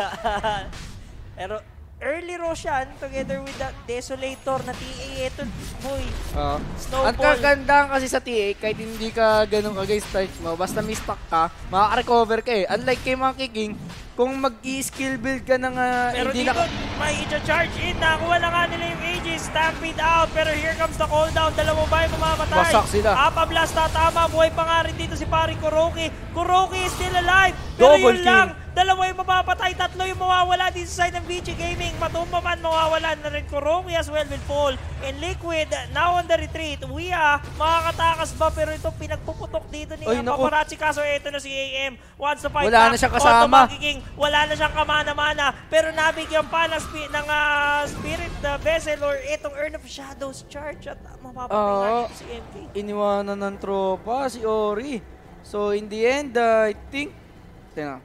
Pero early Roshan together with the Desolator na T A ito, boy. Oo. Snowball. Ang kagandahan kasi sa T A, kahit hindi ka ganun kagay start mo, basta may stock ka, makaka-recover ka eh. Unlike kay Monkey King, kung mag-i-skill build ka ng uh, Pero hindi dito, na... may i-charge in. Nakuha na nga nila yung Aegis. Stampede out. Pero here comes the cooldown. Dalawa ba yung mamamatay? Wasak sila. Apa blast tatama. Buhay pa nga rin dito si paring Kuroki. Kuroki is still alive. Pero Double yun kill. lang. Dalawa yung mapapatay. Tatlo yung mawawala dito sa side ng V G Gaming. Matumba man, mawawala na rin. Kuroki as well will fall. And Liquid, now on the retreat. Uya, makakatakas ba? Pero ito pinagpuputok dito ni Oy, naku. Paparazzi. Kaso ito na si A M. Wants to fight Wala back. na siyang On to kasama. Monkey King. Wala na siyang kamana-mana. Pero nabigyan pa ng, spi- ng ah, Spirit the Vessel or itong Urn of Shadows charge at uh, mapapatay nga Oo. dito si M V. Iniwanan ng tropa, si Ori. So, in the end, uh, I think, tingnan.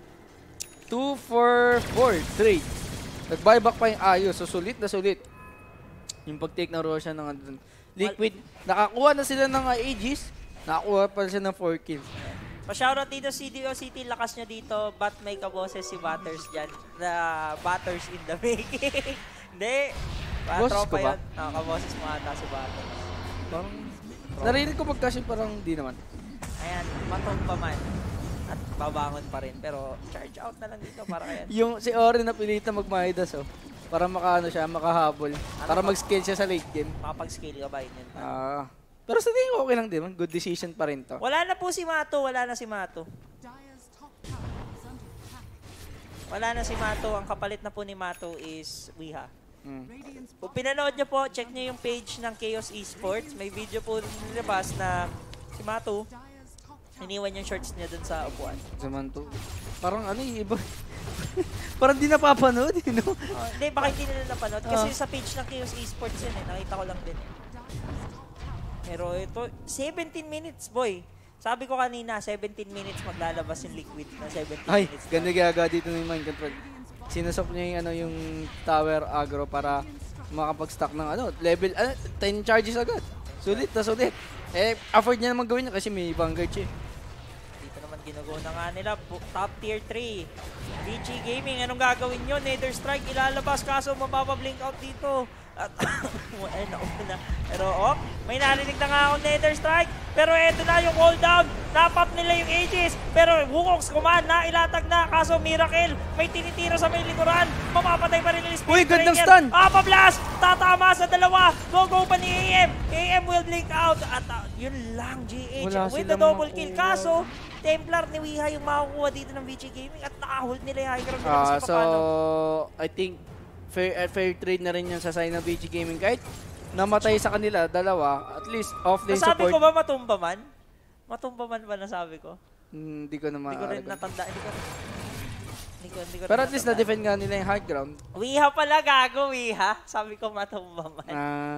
two for four trade. Nag-buyback pa yung Ayos. So, sulit na sulit. Yung pag-take ng Roshan ng ano, Liquid. Nakakuha na sila ng uh, Aegis. Nakakuha pa sila ng four kills. Pa-shoutout dito C D O City, lakas nyo dito. Ba't may kaboses si Butters dyan? The Butters in the making. Hindi. Pa, Boses tropa ko ba? yun. No, kaboses mo ata si Butters. Parang, narinig ko magkasi parang di naman. Ayan, matumba man. At babangon pa rin. Pero charge out na lang dito para kaya. Yung si Ori napilitan mag-Midas, oh. Para makaano siya, makahabol. Para pa? mag-skill siya sa late game. Makapag-scale ka ba yun? Ah. Pero sa tingin ko okay lang din. Good decision pa rin to. Wala na po si Mato. Wala na si Mato. Dire's top tower is under attack. Wala na si Mato. Ang kapalit na po ni Mato is Wiha. Mm. Radiant's Kung pinanood nyo po, check nyo yung page ng Chaos Esports. May video po nilabas na si Mato, Dire's top tower iniwan yung shorts niya dun sa upuan. Zaman to. Parang ano yung iba. Parang di napapanood, you know? Oh, hindi, baka hindi nila napanood. Kasi Ah. sa page ng Chaos Esports yun eh. Nakita ko lang din eh. Pero ito, seventeen minutes, boy. Sabi ko kanina, seventeen minutes maglalabas yung Liquid na seventeen Ay, minutes. ganda gaga dito ng mind control. Sinusok niya yung, ano, yung tower aggro para makapag-stack ng ano, level, ano, ten charges agad. Sulit na sulit. Eh, afford niya naman gawin niya kasi may Vanguard siya. Dito naman ginagawa na nga nila. Bu- Top tier three. V G Gaming, anong gagawin nyo? Nether Strike ilalabas kaso mapapablink out dito. At, ay naku na. Pero oh, may narinig na nga akong Nether Strike. Pero eto na yung cooldown. Napap nila yung Aegis. Pero Wukong's command na ilatag na. Kaso Miracle, may tinitira sa may likuran. Mamapatay pa rin yung Spirit Uy, gandang Ranger. stun! Apa Blast! Tatama sa dalawa. Go-go pa ni A M. A M will blink out. At uh, yun lang, G H. Wala With the silang double kill. makuha. Kaso, Templar ni Wiha yung makakuha dito ng V G Gaming at nakahold nila yung high ground nila Ah, kasi so, paano. I think fair uh, fair trade na rin yung sa side ng V G Gaming. Kahit namatay sa kanila, dalawa, at least off-lane Nasabi support. ko ba matumba man? Matumba man ba nasabi ko? Hmm, Hindi ko naman. Hindi ko rin natanda. Hindi ko Hindi ko, hindi ko Pero rin at least matandaan. na-defend nga nila yung high ground. Wiha pala, gago, Wiha. Sabi ko matumba man. Ah.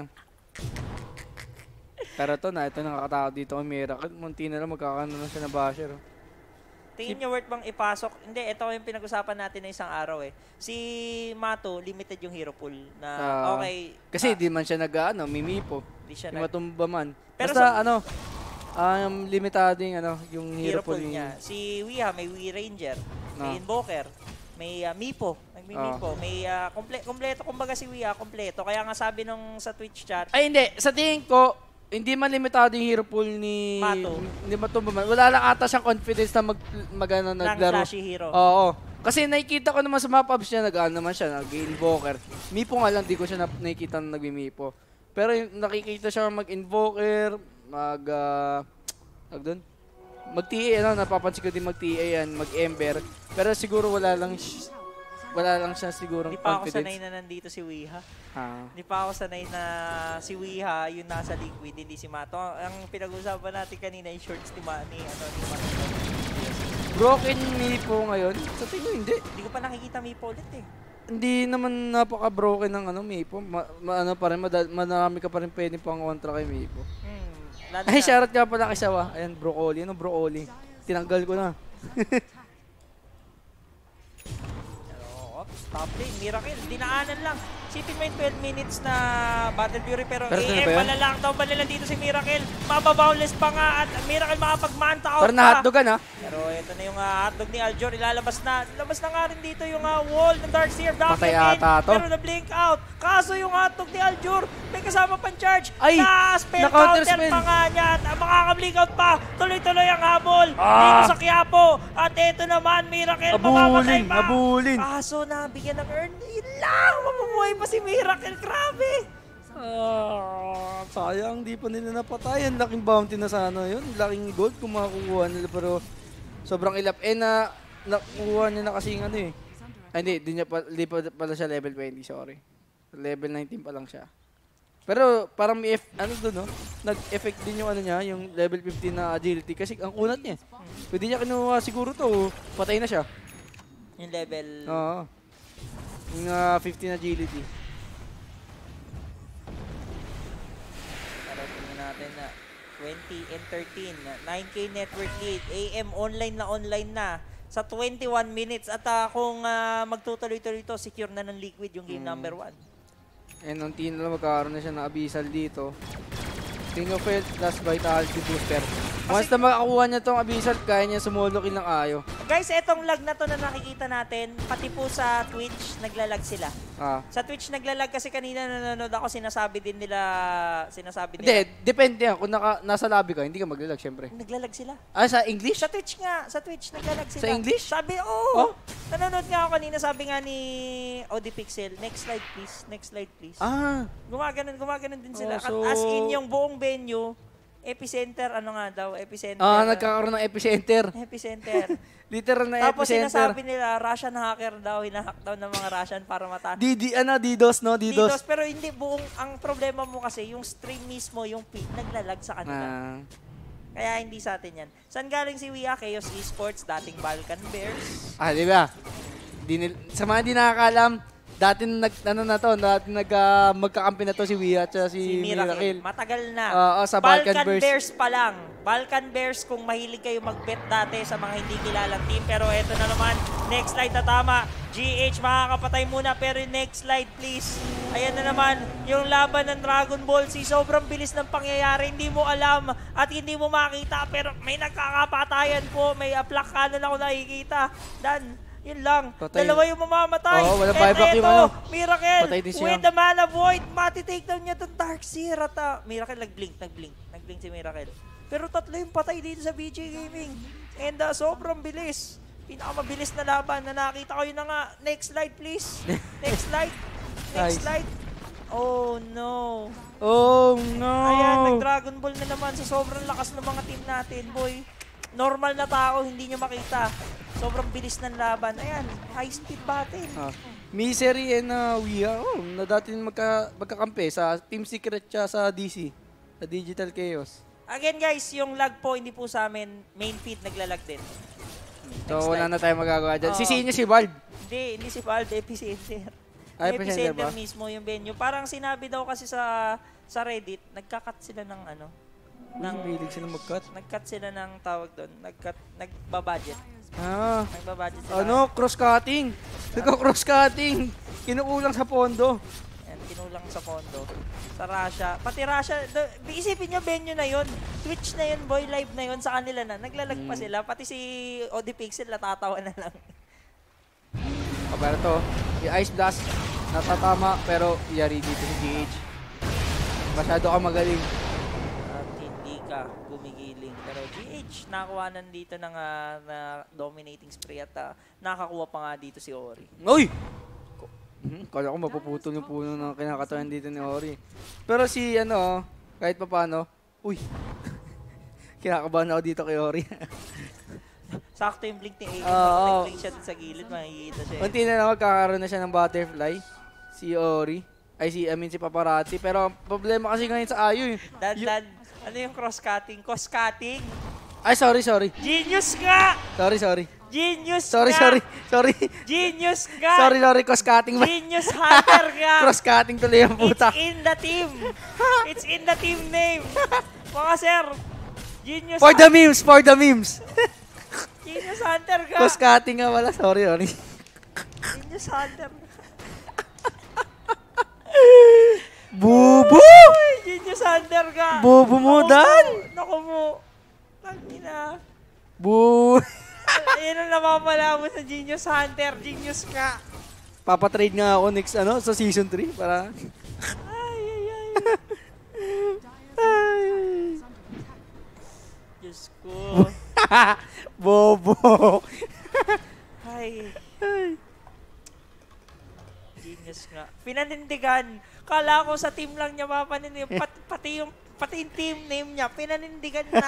Pero to na, ito nakakatakot dito kay Miracle. Munti na lang magkakaano na siya na basher. Oh. Tingin nyo worth bang ipasok? Hindi, ito yung pinag-usapan natin na isang araw eh. Si Mato, limited yung hero pool na Ah, okay. Kasi ah, di man siya nag ano, mimipo. di siya Di nag matumba man. Pero Basta sa- ano, um, limitado yung ano, yung hero hero pool pool niya. Si Wiha, may Wii Ranger, may Ah. Invoker, may ah, Mipo, nagmi-Mipo, may uh, komple kompleto, kumbaga si Wiha, kompleto. Kaya nga sabi nung sa Twitch chat, Ay hindi, sa tingin ko, hindi man limitado yung hero pool ni Mato. Ni Matumba man. Wala lang ata siyang confidence na mag, mag ano, ng naglaro. flashy hero. Oo. Kasi nakikita ko naman sa map ups niya, nag-ano naman siya, nag-invoker. Mipo nga lang, di ko siya na, nakikita na nag-mipo. Pero yung nakikita siya mag-invoker, mag, uh, mag doon, mag-T A, ano, napapansin ko din mag-T A yan, mag-ember. Pero siguro wala lang, sh- wala lang siya siguro Hindi pa ako sanay confidence. na nandito si Wiha. Ah. Hindi pa ako sanay na si Wiha yung nasa Liquid, hindi si Mato. Ang pinag-usapan natin kanina yung shorts ni, Ma, ni, ano, ni Mato. Broken Mipo ngayon? Sa tingin ko hindi. Hindi ko pa nakikita Mipo ulit eh. Hindi naman napaka-broken ng ano, Mipo. Ma, ma- ano pa rin, mada- marami ka pa rin pwede pang kontra kay Mipo. Hmm, lalo Ay, na- shoutout nga pala kay Sawa. Ayan, broccoli. Ano broccoli? Tinanggal ko na. Oo, top lane, Miracle, dinaanan lang. Sipin mo yung twelve minutes na Battle Fury pero, Pero A ano M ba yun? pala lang daw ba nila dito si Miracle. Mababoundless pa nga at Miracle makapag-manta out Parang pa. na-hotdogan ha. Pero ito na yung uh, hotdog ni Aljor, ilalabas na. Labas na nga rin dito yung uh, wall ng Darkseer. Patay ata to. Pero na-blink out. Kaso yung hotdog ni Aljor, may kasama pang charge. Ay, na spell na-counter counter spell. pa nga niya. At uh, makaka-blink out pa. Tuloy-tuloy ang habol. Ah. Dito sa Quiapo. At ito naman, Miracle, mamamatay Abulin, pa. abulin. Kaso nabigyan ng earn. Yun lang, mabubuhay pa si Miracle. Grabe. Ah, sayang, di pa nila napatay. Ang laking bounty na sana yun. Laking gold kung makakuha nila. Pero sobrang ilap. Eh na, nakuha niya na kasi ano eh. Ay, hindi, di, niya pa, di pa pala siya level twenty, sorry. Level nineteen pa lang siya. Pero parang may, F, ano doon, no? Nag-effect din yung ano niya, yung level fifteen na agility. Kasi ang kunat niya. Pwede niya kinuha siguro to, patay na siya. Yung level. Oo. Yung uh, fifteen agility. Pero tingnan natin na twenty and thirteen, nine K network lead, A M online na online na sa twenty-one minutes at uh, kung uh, magtutuloy-tuloy ito, secure na ng Liquid yung game Mm. number one. And unti na lang magkakaroon na siya ng abyssal dito. King of Health plus Vitality Booster. Once na makakuha niya tong abyssal, kaya niya sumulok ilang ayo. Guys, etong lag na to na nakikita natin, pati po sa Twitch, naglalag sila. Ah. Sa Twitch naglalag kasi kanina nanonood ako, sinasabi din nila, sinasabi Hindi, nila. depende yan. Kung naka, nasa lobby ka, hindi ka maglalag, syempre. Naglalag sila. Ah, sa English? Sa Twitch nga, sa Twitch naglalag sila. Sa English? Sabi, oo. Oh? Nanonood nga ako kanina, sabi nga ni Odipixel, next slide please, next slide please. Ah, Gumaganon, gumaganon din sila. Oh, so- At as in yung buong venue, epicenter, ano nga daw, epicenter. ah nagkakaroon ng epicenter. Epicenter. Literal na Tapos epicenter. sinasabi nila, Russian hacker daw, hinahack daw ng mga Russian para mata. D D, ano, DDoS, no? DDoS, DDoS. pero hindi buong, ang problema mo kasi, yung stream mismo, yung feed, naglalag sa kanila. Ah. Kaya hindi sa atin yan. Saan galing si Wia? Chaos Esports, dating Balkan Bears. Ah, di ba? Di nil- sa mga di nakakaalam, dati nag, ano na to, dati nag, ah, magkakampi na to si Wia at saka si, Si Miracle. Miracle. Matagal na. Oo, sa Balkan Bears. Bears pa lang. Balkan Bears kung mahilig kayo mag-bet dati sa mga hindi kilalang team. Pero eto na naman, next slide na tama. G H makakapatay muna pero yung next slide please. Ayan na naman, yung laban ng Dragon Ball Z. Sobrang bilis ng pangyayari. Hindi mo alam at hindi mo makita pero may nagkakapatayan po. May aplak kanon ako nakikita. Dan, yun lang. Patay. Dalawa yung mamamatay. Oo, wala At buyback yung eto, ano. Miracle, Patay din siya. with the mana void, mati-take down niya itong Darkseer at uh, Miracle nag-blink, nag-blink, nag-blink si Miracle. Pero tatlo yung patay dito sa B J Gaming. And uh, sobrang bilis. Pinakamabilis na laban na nakita ko yun na nga. Next slide please. Next slide. Next Nice. slide. Oh no. Oh, no! Ayan, nag-Dragon Ball na naman sa sobrang lakas ng mga team natin, boy. Normal na tao, hindi nyo makita. Sobrang bilis ng laban. Ayan, high speed battle. Ah. Misery and uh, Wia, oh, na dati magka, magkakampi sa Team Secret siya sa D C, sa Digital Chaos. Again guys, yung lag po, hindi po sa amin, main feed naglalag din. So, Next wala slide. na tayo magagawa dyan. Oo. Sisihin niya si Bald. Hindi, hindi si Valve, Epicenter. Ay, Yung Epicenter Epicenter ba? mismo yung venue. Parang sinabi daw kasi sa sa Reddit, nagka-cut sila ng ano, ng, Mahilig sila mag-cut. nag-cut sila ng tawag doon, nag-cut, nagbabudget. Ah, Nagbabudget sila. ano? Cross-cutting. Nagka-cross-cutting. Kinukulang sa pondo. Yan, kinulang sa pondo. Sa Russia. Pati Russia, do, isipin nyo, venue na yun. Twitch na yun, boy, live na yun. Sa kanila na. Naglalag pa Mm. sila. Pati si O D Pixel, natatawa na lang. O, pero to, si Ice Blast, natatama, pero yari dito si G H. Masyado ka magaling. At hindi ka gumigiling. Pero G H, nakakuha nandito ng ah, na dominating spree at ah, nakakuha pa nga dito si Ori. Uy! Hmm, kala ko mapuputol yung puno ng kinakatawan dito ni Ori. Pero si ano, kahit pa paano, uy! Kinakabahan ako dito kay Ori. Sakto yung blink ni A. Oo. Nag-blink siya dun sa gilid, makikita siya. eh. Unti na lang magkakaroon na siya ng butterfly. Si Ori. Ay, si, I mean, si Paparazzi. Pero ang problema kasi ngayon sa Ayo eh. Dan, Yu- dan, ano yung cross-cutting? Cross-cutting? Ay, sorry, sorry. Genius nga! Sorry, sorry. Genius Sorry, nga! sorry. Sorry. Genius nga! Sorry, sorry. Cross-cutting ba? Genius Hunter nga! Cross-cutting tuloy ang It's puta. in the team! It's in the team name! Mga sir, Genius For the Hun- memes, for the memes. Genius Hunter ka! Cross-cutting nga wala. Sorry, sorry. Genius Hunter. Bubu! Uy, Genius Hunter ka! Bobo mo, Naku Dan! Naku mo! Tangina. Bu! Ayun ang namamala mo sa Genius Hunter. Genius ka! Papatrade nga ako next ano sa season three para Ay, ay, ay. ay. Diyos ko. Bobo. Ay. Genius nga. Pinanindigan. Kala ko sa team lang niya mapanindigan. Pat, pati yung pati yung team name niya, pinanindigan na.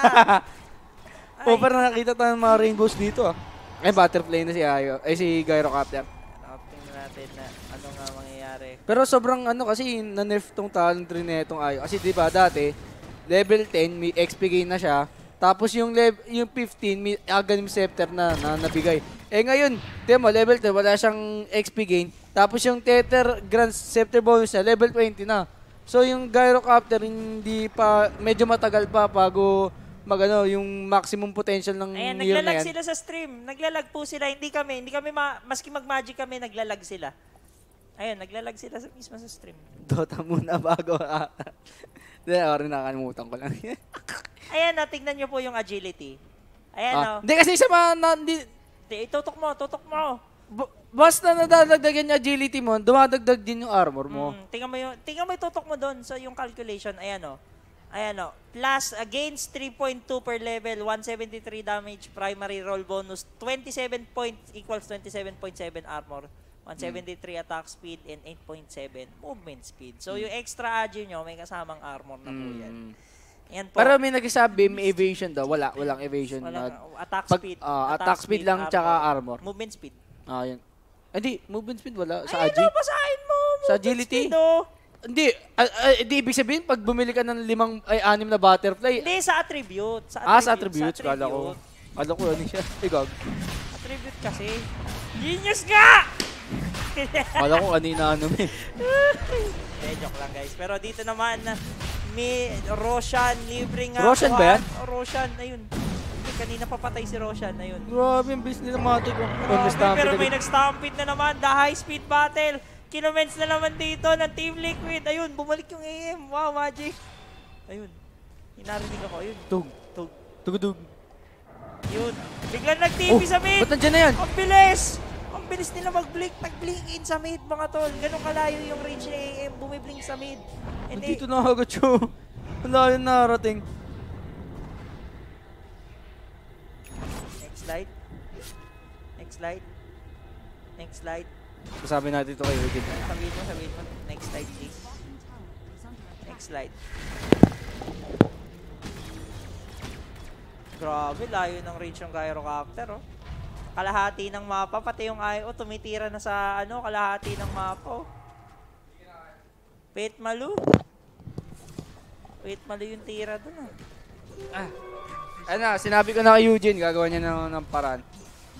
Ay. O, pero nakakita tayo ng mga rainbows dito ah. Ay, butterfly na si Ayo. Ay, si Gyrocopter. Ah, tingnan natin na ano nga mangyayari. Pero sobrang ano kasi na-nerf tong talent rin na itong Ayo. Kasi di ba dati, level ten, may X P gain na siya. Tapos yung lev- yung fifteen, may Aghanim Scepter na, na nabigay. Eh ngayon, di mo, level ten, wala siyang X P gain. Tapos yung Tether Grand Scepter bonus niya, level twenty na. So yung Gyrocopter, hindi pa, medyo matagal pa bago magano yung maximum potential ng Ayan, year na naglalag yan. sila sa stream. Naglalag po sila. Hindi kami, hindi kami, ma- maski mag-magic kami, naglalag sila. Ayun, naglalag sila sa, mismo sa stream. Dota muna bago. ah. Hindi, ako rin nakalimutan ko lang. Ayan na, tignan nyo po yung agility. Ayan Ah, o. Hindi kasi sa mga, na, di, Di, tutok mo, tutok mo. b- basta nadadagdagan yung agility mo, dumadagdag din yung armor mo. Mm, tingnan mo yung, tingnan mo yung tutok mo doon sa yung calculation. Ayan o. Ayan o. Plus, against three point two per level, one seventy-three damage, primary roll bonus, twenty-seven point equals twenty-seven point seven armor, one seventy-three attack speed, and eight point seven movement speed. So, yung extra agi nyo, may kasamang armor na po yan. Mm. Yan po. Pero may nagsasabi, may evasion daw. Wala, walang evasion. Walang na, attack pag- speed. ah, attack speed lang, tsaka armor. Movement speed. ah, yun. Hindi, movement speed wala. Sa Ay, agi. ano, basahin mo. Sa movement agility? speed, oh. Hindi, ah, ah, di ibig sabihin, pag bumili ka ng limang, ay, anim na butterfly, Hindi, sa attribute. Sa ah, sa attribute. attributes, kala ko. Kala ko, ano siya? Igag. Attribute kasi. Genius nga! Kala ko, kanina, ano, eh. Eh, joke lang guys. Pero dito naman, may Roshan, libre nga. Roshan ba yan? Oh, Roshan, ayun. Hindi, kanina papatay si Roshan, ayun. Grabe, yung business nila matik. Grabe, pero may nag-stampede na naman. The high speed battle. Kinoments na naman dito ng Team Liquid. Ayun, bumalik yung A M. Wow, magic. Ayun. Hinarinig ako. Ayun. Tug. Tug. Tugudug. Yun. Biglang nag-T P Oh, sa mid. ba't nandiyan na yan? Ang bilis! Ang bilis nila mag-blink. Nag-blink in sa mid, mga tol. Ganun kalayo yung range ni A M. Bumiblink sa mid. Hindi. Dito na agad siya. Ang layo na narating. Next slide. Next slide. Next slide. Sasabi natin ito kay Wicked. Sabihin mo, sabihin mo. Next slide, please. Next slide. Grabe, layo ng range ng Gyrocopter, oh. Kalahati ng mapa, pati yung I O tumitira na sa, ano, kalahati ng mapa, oh. Wait, Malu. Wait, Malu yung tira dun, ah. Ah. Ano, sinabi ko na kay Eugene, gagawa niya ng, ng paraan.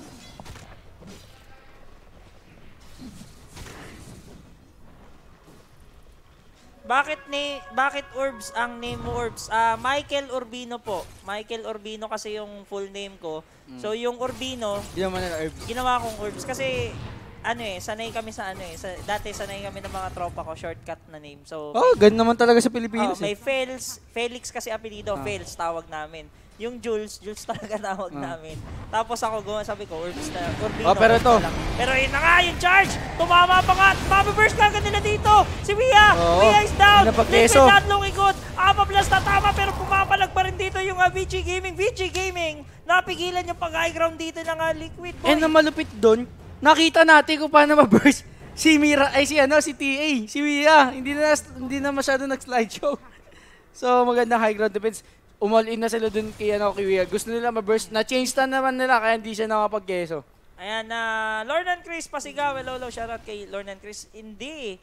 Bakit ni bakit Orbs ang name mo Orbs? Ah, Michael Urbino po. Michael Urbino kasi yung full name ko. So yung Urbino, Hindi naman nila herbs. ginawa kong Orbs kasi ano eh, sanay kami sa ano eh. Sa, dati sanay kami ng mga tropa ko, shortcut na name. So Oh, ganun naman talaga sa oh, Pilipinas. may eh. Felix, Felix kasi apelido, Ah. Felix tawag namin. Yung Jules, Jules talaga tawag Ah. namin. Tapos ako gumawa, sabi ko, Orbs na, Urbino. Oh, pero Orbs ito. na lang. Pero yun na nga, yung charge! Tumama pa nga! Mababurst na agad nila dito! Si Mia! Oo, Mia is down! hindi na Liquid pagkeso. tatlong ikot! Apa plus na tama pero pumapalag pa rin dito yung uh, V G Gaming. V G Gaming! Napigilan yung pag-high ground dito ng uh, Liquid Boy. And ang malupit doon, nakita natin kung paano ma-burst si Mira, ay si ano, si T A, si Mia. Hindi na, hindi na masyado nag-slideshow. So, maganda high ground defense. Umal in na sila dun kay, ano, kay Mia. Gusto nila ma-burst. Na-change stand naman nila kaya hindi siya nakapag-keso. Ayan na, uh, Lornan Chris Pasigaw. Hello, hello, shoutout kay Lornan Chris. Hindi.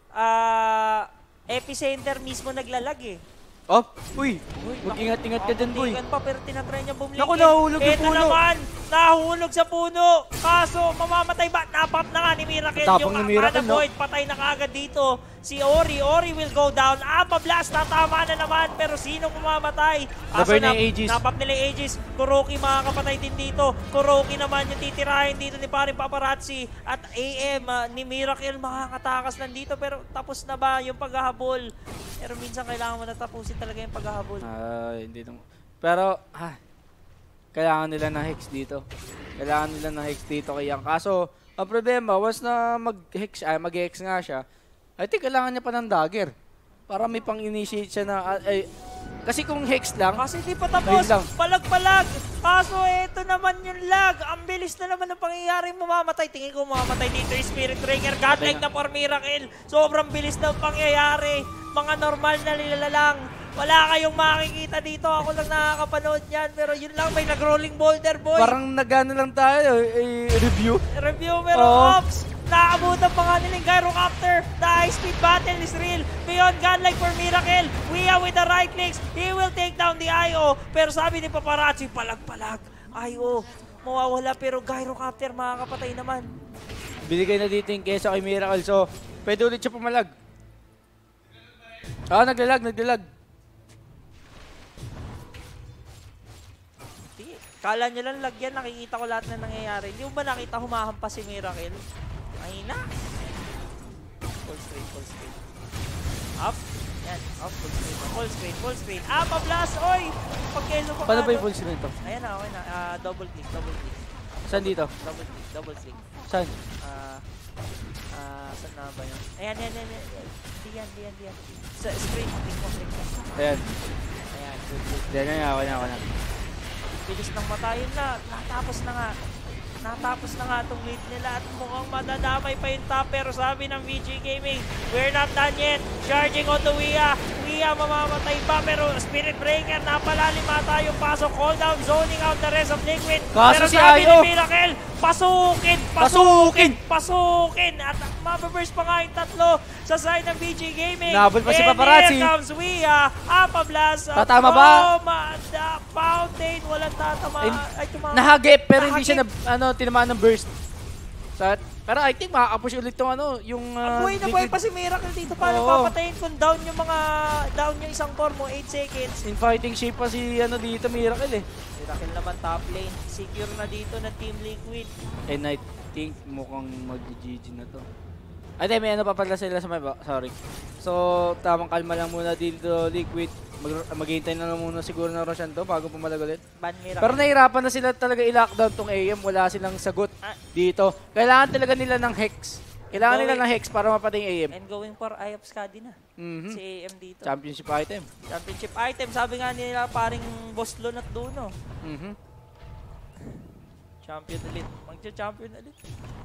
Ah, epicenter mismo naglalag eh. Oh, uy, mag-ingat-ingat ka dyan, boy. Papuntikan pa pero tinatry niya bumili. Naku, nahulog yung Ito puno. naman, nahulog sa puno. Kaso, mamamatay ba? Napap na nga ni Miracle. Tapang Yung ni Miracle, Mana no? Void, patay na kaagad dito. Si Ori, Ori will go down. Aba Blast, tatama na naman. Pero sino mamamatay? Naburn na yung Aegis. Napap nila yung Aegis. Kuroki makakapatay din dito. Kuroki naman yung titirahin dito ni Paring Paparazzi. At A M uh, ni Miracle makakatakas lang dito. Pero tapos na ba yung paghahabol? Pero minsan kailangan mo natapusin talaga yung paghahabol. Ah, hindi nung... Pero, ah, kailangan nila ng hex dito. Kailangan nila ng hex dito kay Yang. Kaso, ang problema, once na mag-hex, ay, mag-hex nga siya, I think kailangan niya pa ng dagger. Para may pang-initiate siya na, ah, ay, kasi kung hex lang, Kasi di pa tapos, Ayun lang. palag-palag. Kaso eto naman yung lag. Ang bilis na naman ng pangyayari mamamatay. Tingin ko mamamatay dito yung Spirit Breaker. Godlike na for Miracle. Sobrang bilis ng pangyayari. Mga normal na nilalang. Wala kayong makikita dito. Ako lang nakakapanood yan. Pero yun lang, may nag-rolling boulder, boy. parang nagano lang tayo, eh, review. Review, pero Oo. Ops. Naabutan pa nga nila yung Gyrocopter. The high-speed battle is real. Beyond Godlike for Miracle. Wea with the right clicks. He will take down the I O. Pero sabi ni Paparazzi, palag-palag. I O, mawawala pero Gyrocopter makakapatay naman. Binigay na dito yung keso kay Miracle. So, pwede ulit siya pumalag. Ah, naglalag, naglalag. Di, kala nyo lang lagyan, nakikita ko lahat na nangyayari. Hindi mo ba nakita humahampas si Miracle? Mahina. Full screen, full screen. Up. Yan, up, full screen. Full screen, full screen. Up, a blast! Oy! Pagkelo pa Paano ba kano. yung full screen to? Ayan na, okay na. Ah, double click, double click. Saan dito? Double click, double click. Saan? Ah, ah, saan na ba yun? Ayan, ayan, ayan, ayan. Diyan, diyan, diyan. Sa screen, click mo, click mo. Ayan. Ayan, good, good. Diyan na, ako na, ako na. Bilis ng matayin na. Natapos na nga. Natapos na nga itong lead nila at mukhang madadamay pa yung top. Pero sabi ng V G Gaming, we're not done yet. Charging on the Wea. Wea mamamatay pa pero Spirit Breaker napalalim ata yung pasok. Hold down, zoning out the rest of Liquid. Kaso pero si sabi Ayo. ni Miracle, pasukin, pasukin, pasukin. At mababurst pa nga yung tatlo sa side ng V G Gaming. Nabol pa si And Paparazzi. here comes Wea. Apablas. Tatama ba? Oh, ma- the fountain. Walang tatama. And Ay, tumama. Nahagip pero hindi siya na, Nahagip. ano, tinamaan ng burst. Sa, pero I think makakapush ulit tong ano, yung... Ang Uh, buhay na buhay pa si Miracle dito. Paano Oo. papatayin kung down yung mga... Down yung isang core mo, eight seconds. In fighting shape pa si ano dito, Miracle eh. Miracle naman top lane. Secure na dito ng Team Liquid. And I think mukhang mag-G G na to. Ay, di, may ano pa pala sila sa may ba? Sorry. So, tamang kalma lang muna dito, Liquid. Mag maghihintay na lang muna siguro ng Roshan to bago pumalag ulit. Ban Miracle. Pero nahirapan na sila talaga i-lockdown tong A M. Wala silang sagot Ah. dito. Kailangan talaga nila ng Hex. Kailangan nila ng Hex para mapatay yung A M. And going for Eye of Skadi na. Mhm. Si A M dito. Championship item. Championship item. Sabi nga nila paring Boss Lon at Duno. Mhm. Champion ulit. Magcha-champion ulit.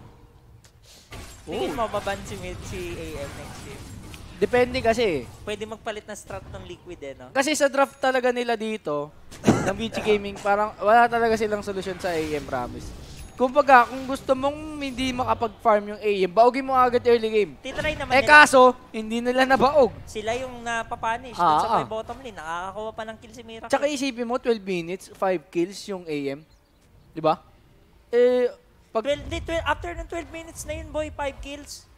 Oh. Tingin mo baban si, Mid- si A M next year? Depende kasi. Pwede magpalit na strat ng Liquid eh, no? Kasi sa draft talaga nila dito, ng V G Gaming, parang wala talaga silang solusyon sa A M, promise. Kumbaga, kung gusto mong hindi makapag-farm yung A M, baugin mo agad early game. Titry naman Eh nila. kaso, hindi nila nabaog. Sila yung napapanish Ah, dun sa may ah. bottom lane. Nakakakuha pa ng kill si Miracle. Tsaka isipin mo, twelve minutes, five kills yung A M. Di ba? Eh, pag... Well, di, twelve, after ng twelve minutes na yun, boy, five kills.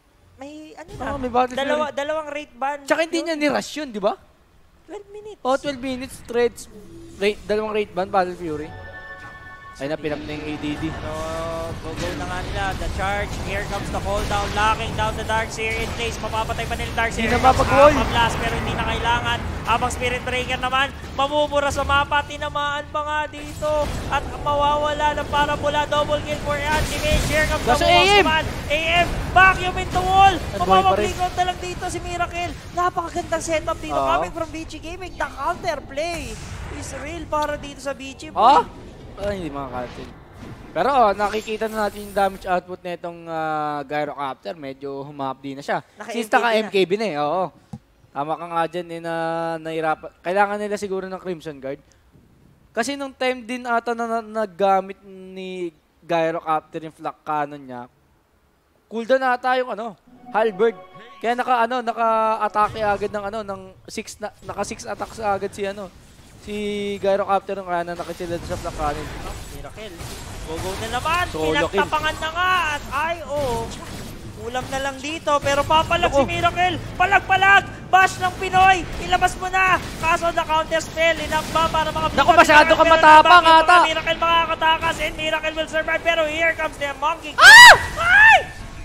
may ano na. Oo, may Battle Dalawa, Fury. dalawang rate ban. Tsaka hindi niya ni-rush yun, di ba? twelve minutes. Oh, twelve minutes, threads, rate, dalawang rate ban, Battle Fury. Ay na, pinap na yung A D D. So, go-go na nga nila. The charge. Here comes the cooldown. Locking down the Darkseer in place. Mapapatay pa nila Darkseer. Hindi na mapag-roll. Blast pero hindi na kailangan. Habang Spirit Breaker naman, mamumura sa mapa. Tinamaan pa nga dito. At mawawala ng parabola. Double kill for Anti-Mage. Here comes the Nasa A M. Wolfsman. A M. Vacuum into wall. At buhay pa rin. Mamamabling out na lang dito si Miracle. Napakagandang setup dito. Oo. Coming from B G Gaming. The counterplay is real para dito sa B G. Ah? Ay, hindi makakatil. Pero oh, nakikita na natin yung damage output na itong uh, Gyrocopter. Medyo humap din na siya. Since naka-M K B na eh, oo. Tama ka nga dyan eh, na nahirapan. Kailangan nila siguro ng Crimson Guard. Kasi nung time din ata na, na naggamit ni Gyrocopter yung flak cannon niya, cooldown na ata yung ano, Halberd. Kaya naka ano, naka-atake agad ng ano, ng six na, naka six attacks agad si ano, si Gyrocopter ng kaya na nakitila sa flak cannon. Miracle. Go-go na naman. Solo kill. Pinagtapangan na nga. At ay, oh. Kulang na lang dito. Pero papalag Ako. si Miracle. Palag-palag. Bash ng Pinoy. Ilabas mo na. Kaso the counter spell. Enough ba para makapagpapag? Naku, masyado ka matapang ata. Miracle makakatakas. And Miracle will survive. Pero here comes the Monkey King. Ah! Ay!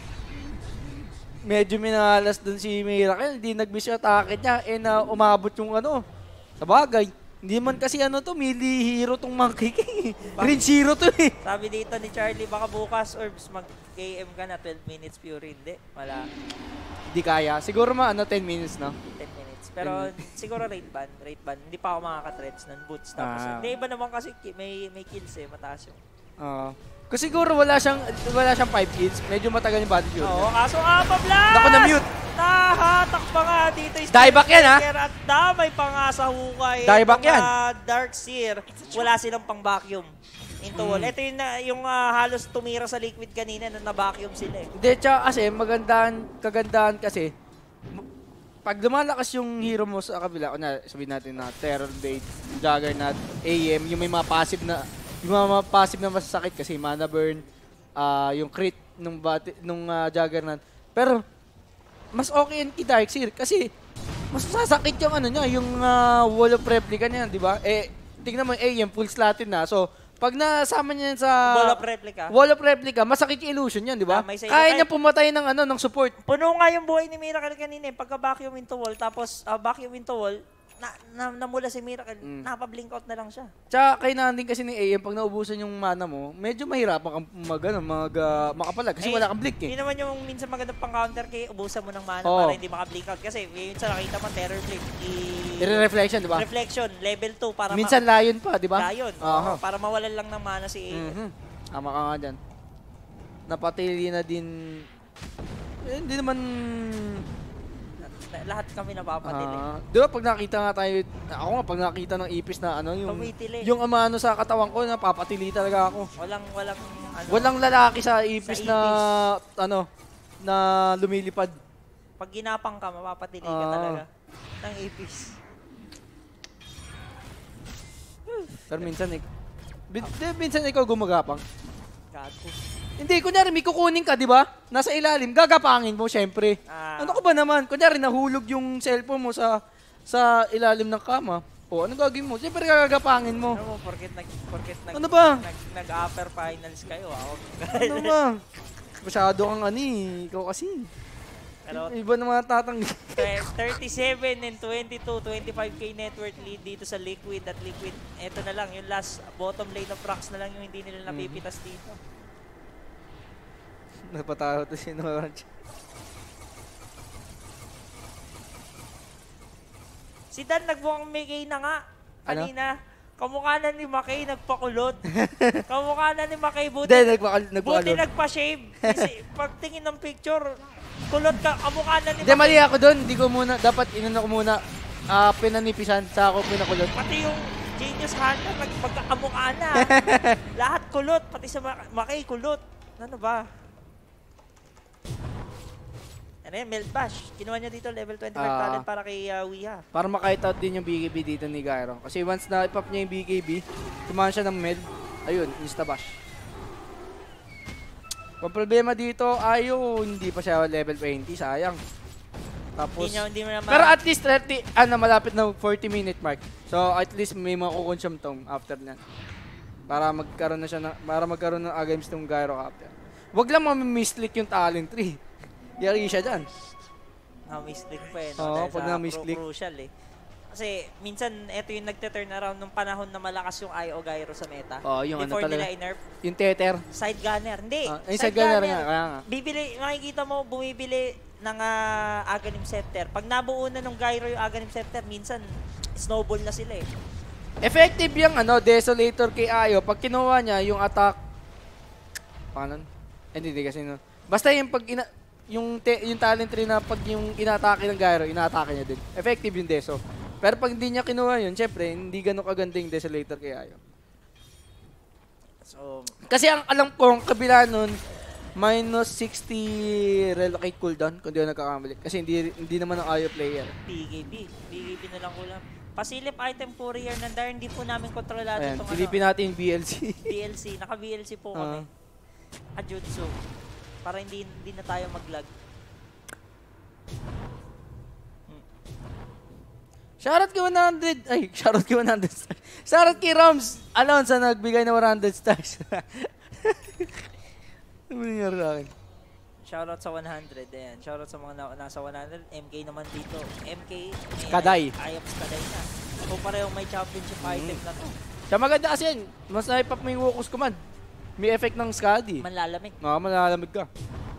Medyo minalas dun si Miracle. Hindi nag-miss yung atake niya. Eh na umabot yung ano. Sa bagay. Hindi man kasi ano to, melee hero tong Monkey King. Green zero to eh. Sabi dito ni Charlie, baka bukas Orbs mag-K M ka na twelve minutes Fury. Hindi. Wala. Hindi kaya. Siguro ma ano, ten minutes no? ten minutes. Pero siguro rate ban, rate ban. Hindi pa ako makaka-threads ng boots. Tapos Ah. hindi iba naman kasi ki- may may kills eh, mataas yung. Oo. kasi siguro wala siyang wala siyang five kills. Medyo matagal yung body shoot. Oo, kaso Apa Blast! Naku, na-mute. Nahatak pa nga dito. yung Dieback yan, ha? Striker At damay pa nga sa hukay. Dieback Itong, yan. ah, Darkseer, wala silang pang vacuum into wall. Hmm. Ito yung, na- yung ah, halos tumira sa liquid kanina na na-vacuum sila eh. Hindi, tsaka kasi magandaan, kagandahan kasi m- pag lumalakas yung hero mo sa kabila, kunya sabihin natin na Terror Blade, Juggernaut, A M, yung may mga passive na yung mga passive na masasakit kasi mana burn, ah, yung crit nung bati, nung ah, Juggernaut. Pero mas okay yan kay Darkseer kasi mas sasakit yung ano niya, yung ah, wall of replica niya, di ba? Eh, tingnan mo yung A M, full slatin na. So, pag nasama niya yan sa Wall of replica. wall of replica, masakit yung illusion yan, di ba? Ah, may sa- Kaya ay- niya pumatay ng ano, ng support. Puno nga yung buhay ni Miracle kanina eh. Pagka vacuum into wall, tapos ah, vacuum into wall, na, na, namula si Miracle, Mm. napablink out na lang siya. Tsaka kailangan din kasi ni A M, pag naubusan yung mana mo, medyo mahirapan kang mag, ano, mag, ah, makapalag kasi Eh, wala kang blink Hindi eh. naman yung minsan maganda pang counter kay ubusan mo ng mana Oo. para hindi maka-blink out. Kasi yun sa nakita mo, Terror Blade, i- I-reflection, di ba? Reflection, level two para Minsan layon pa, di ba? ma- Layon. Aha. Oo, para mawalan lang ng mana si A M. Mhm. Tama ka nga dyan. Napatili na din. Eh, hindi naman. Na- Lahat kami napapatili. Ah, di ba pag nakita nga tayo, ako nga pag nakita ng ipis na ano, yung, Tumitili. yung amano sa katawan ko, napapatili talaga ako. Walang, walang, ano, Walang lalaki sa ipis, Sa na, ano, na lumilipad. pag ginapang ka, mapapatili ka Ah. talaga. Ng ipis. Pero minsan, ik bin, di, minsan ikaw gumagapang. Gago. Hindi, kunyari may kukunin ka, di ba? Nasa ilalim, gagapangin mo, syempre. Ah. Ano ka ba naman? Kunyari, nahulog yung cellphone mo sa sa ilalim ng kama. O, ano gagawin mo? Siyempre, gagapangin mo. Ano mo, porket nag, porket nag, Ano ba? nag, nag-upper finals kayo, ako. Ano ba? Masyado kang ani, ikaw kasi. Pero, Iba na mga tatang. thirty-seven and twenty-two, twenty-five K net worth lead dito sa Liquid at Liquid. Ito na lang, yung last bottom lane of Rax na lang yung hindi nila napipitas dito. Napatalo to si Orange. Si Dan nagmukhang Makay na nga. Ano? Kanina. Kamukha na ni Makay nagpakulot. Kamukha na ni Makay buti. Hindi, nagpakal, Buti nagpakalon. nagpa-shave. Kasi pagtingin ng picture, kulot ka. Kamukha na ni Hindi, mali Makay. ako doon. Hindi ko muna, dapat inano ko muna, ah, pinanipisan, sa ako pinakulot. Pati yung Genius Hunter, nagpagkakamukha na. Lahat kulot. Pati sa Ma- Makay, kulot. Ano ba? Ano yan, Melt Bash. Kinuha niya dito level twenty-five Ah. talent para kay uh, Wiha. Para makite out din yung B K B dito ni Gyro. Kasi once na ipop niya yung B K B, tumahan siya ng med, ayun, insta bash. Ang problema dito, Ayo, hindi pa siya level twenty, sayang. Tapos, Hindi, niya, hindi mo naman. pero at least thirty, ano, malapit na forty minute mark. So, at least may makukonsume tong after na. Para magkaroon na siya, na, para magkaroon ng against tong Gyrocopter. Wag lang mamimiss-click yung talent tree. Yari siya dyan. Na-misclick pa eh. No? Oo, Dahil pag sa na-misclick. cru- Crucial eh. Kasi minsan, ito yung nagte-turn around nung panahon na malakas yung I O Gyro sa meta. Oo, yung ano Before talaga. nila i-nerf. Yung tether. Side gunner. Hindi. Ah, yung side gunner nga, kaya nga. Bibili, makikita mo, bumibili ng uh, Aghanim Scepter. Pag nabuo na ng Gyro yung Aghanim Scepter, minsan, snowball na sila eh. Effective yung ano, Desolator kay Ayo. Pag kinuha niya yung attack, paano? Eh, hindi, hindi kasi no. Basta yung pag ina, yung, te, yung talent tree na pag yung inatake ng Gyro, inatake niya din. Effective yung Deso. Pero pag hindi niya kinuha yun, syempre, hindi ganun kaganda yung Desolator kay Ayo. So, Kasi ang alam ko, ang kabila nun, minus sixty relocate cooldown, kung di ako nagkakamali. Kasi hindi hindi naman ang Ayo player. P K B. P K B na lang kulang. Pasilip item courier ng Dar, hindi po namin kontrolado Ayan, itong silipin ano, natin yung B L C. B L C. Naka-B L C po kami. Ah. Ajutsu. Para hindi hindi na tayo mag-lag. Shoutout kay one hundred. Ay, shoutout kay one hundred stars. Shoutout kay Rams Alonso na nagbigay ng one hundred stars. Ano nangyari sa akin? Shoutout sa one hundred. Ayan. Shoutout sa mga na nasa one hundred. M K naman dito. M K. May Kaday. Ayams Kaday na. So parehong may championship item na to. Siya maganda kasi yan. Mas naipap mo yung Wokus Command. May effect ng Skadi. Manlalamig. Mga malalamig ka.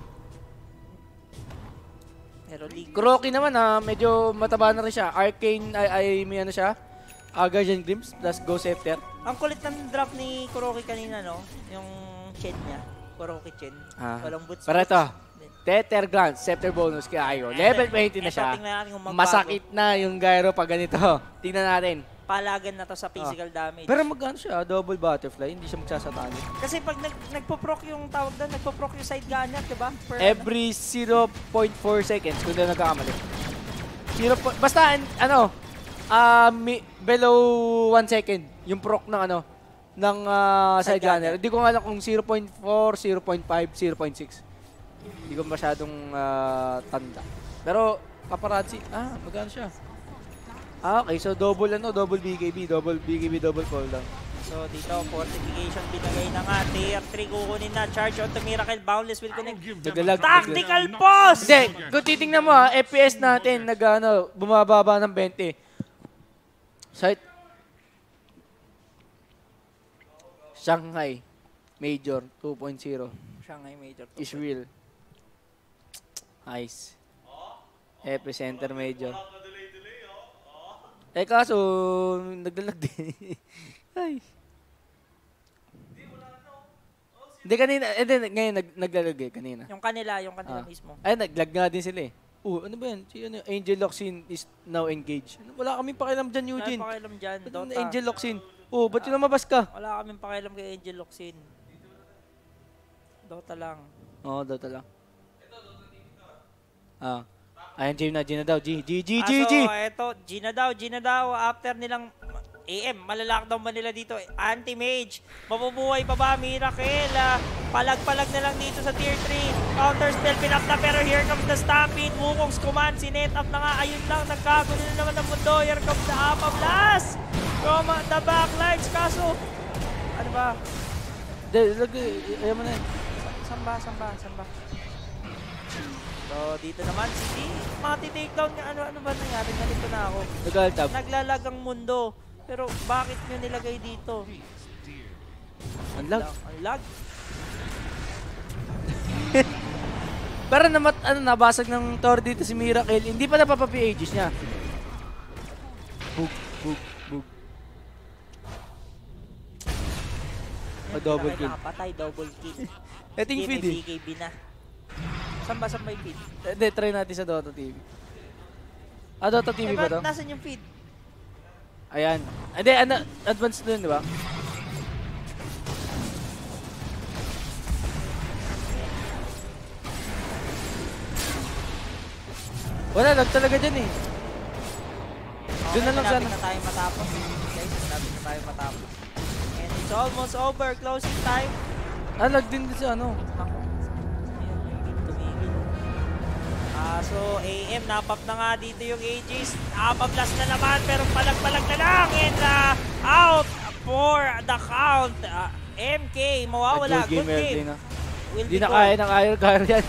Pero league. Kuroki naman ha, medyo mataba na rin siya. Arcane ay, ay may ano siya. Uh, Guardian Glimpse plus Go Scepter. Ang kulit ng drop ni Kuroki kanina, no? Yung chin niya. Kuroki chin. Ah. Walang boots. Pero ito, boots. Tether Glance, Scepter bonus kay Ayo. Level twenty na Eto, siya. tingnan natin kung magbago. Masakit na yung Gyro pag ganito. Tingnan natin. Palagan na to sa physical damage. Pero magkano siya? Double butterfly, hindi siya magsasatali. Kasi pag nag nagpo-proc yung tawag doon, nagpo-proc yung side gunner, di ba? Per Every zero point four seconds kung na nagkakamali. zero po, basta an- ano, uh, mi- below one second yung proc ng ano, ng uh, side Side gunner. gunner. Hindi ko nga alam kung zero point four, zero point five, zero point six. Hindi ko masyadong uh, tanda. Pero paparazzi, ah, magkano siya? Ah, okay. So, double ano, double B K B, double B K B, double cooldown. So dito, fortification binagay na nga. Tier three kukunin na. Charge on to Miracle. Boundless will connect. Nagalag. Tactical pause! Hindi, kung titingnan mo ha, F P S natin, nag, ano, bumababa ng twenty. Site. Shanghai, Major, two point oh. Shanghai Major. Is real. Nice. Epicenter Major. Eh kaso, naglalag din. Ay. Hindi kanina, eh din, ngayon nag, naglalag eh, kanina. Yung kanila, yung kanila Ah. mismo. Ay, naglag nga din sila eh. Oh, ano ba yan? Si ano, Angel Loxin is now engaged. Ano, wala kaming pakialam dyan, Wala Eugene. pakialam dyan, Ba't Dota. Angel Loxin. Oh, ba't yun lumabas ka? Wala kaming pakialam kay Angel Loxin. Dota lang. Oo, oh, Dota lang. Ah. Ayan, G na, G na daw. G, G, G, Ah, G, so, G. eto, G na daw, G na daw. After nilang A M, malalockdown ba nila dito? Anti-mage. Mabubuhay pa ba? Miracle. Ah, palag-palag na lang dito sa tier three. Counter spell, pinap na. Pero here comes the Stampede. Wukong's command, sinet up na nga. Ayun lang, nagkagulo na naman ng mundo. Here comes the Appa Blast. From uh, the backlines. Kaso, ano ba? De, lagay, ayaw mo na yan. Samba, samba, samba. So, dito naman, si D. Mati-takedown nga. Ano, ano ba nangyari? Nalito na ako. Nag-altab. Naglalag ang mundo. Pero bakit nyo nilagay dito? Ang lag. Ang lag. Pero namat, ano, nabasag ng tower dito si Miracle. Hindi pa napapa-P Ages niya. Bug, bug, bug. Oh, double kill. Nakapatay, double kill. Ito yung feed eh. B K B na. Saan ba, saan ba yung feed? Hindi, try natin sa Dota T V. Ah, Dota T V Eh, ba ba't to? nasan yung feed? Ayan. Hindi, ano, advanced doon, di ba? Wala, lag talaga dyan eh. Doon na lang malapit sana. na tayo matapos. Guys, malapit na tayo matapos. And it's almost over. Closing time. Ah, lag din sa ano. Ako. Kaso A M, napap na nga dito yung Aegis. Napaplas na naman, pero palag-palag na lang. And uh, out for the count. Uh, M K, mawawala. Good game. Will Hindi be na kaya ng Iron Gyro yan.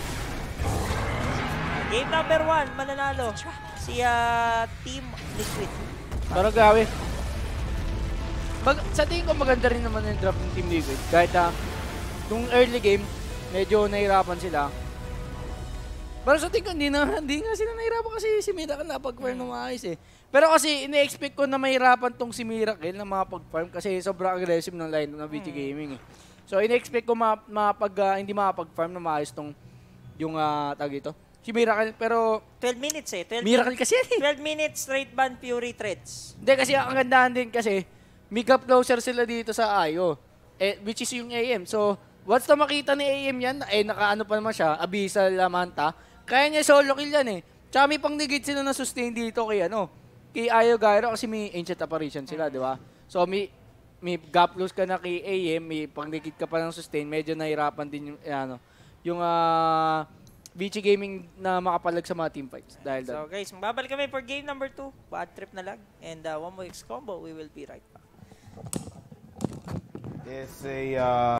Game number one, mananalo. Si uh, Team Liquid. Pero grabe. Mag sa tingin ko maganda rin naman yung draft ng Team Liquid. Kahit na nung early game, medyo nahirapan sila. Pero sa tingin ko, hindi, na, hindi nga sila nahirapan kasi si Miracle napag-farm ng maayos eh. Pero kasi ine-expect ko na mahirapan tong si Miracle na makapag-farm kasi sobrang aggressive ng line ng V G Gaming eh. So ine-expect ko ma mapag, uh, hindi makapag-farm na maayos tong yung uh, tag ito. Si Miracle, pero twelve minutes eh. twelve Miracle kasi yan eh. twelve minutes straight ban Fury threats. Hindi kasi ang gandahan din kasi make-up closer sila dito sa I O. Eh, which is yung A M. So, once na makita ni A M yan, eh nakaano pa naman siya, Abyssal Manta, kaya niya solo kill yan eh. Tsaka may pang-negate sila na sustain dito kay ano, kay Io Gyro kasi may Ancient Apparition sila, di ba? So, may, may gap close ka na kay A M, may pang-negate ka pa ng sustain, medyo nahirapan din yung, eh, ano, yung uh, V G Gaming na makapalag sa mga team fights. Dahil So guys, magbabalik kami for game number two. Bad trip na lang. And uh, one more X combo, we will be right back. It's a uh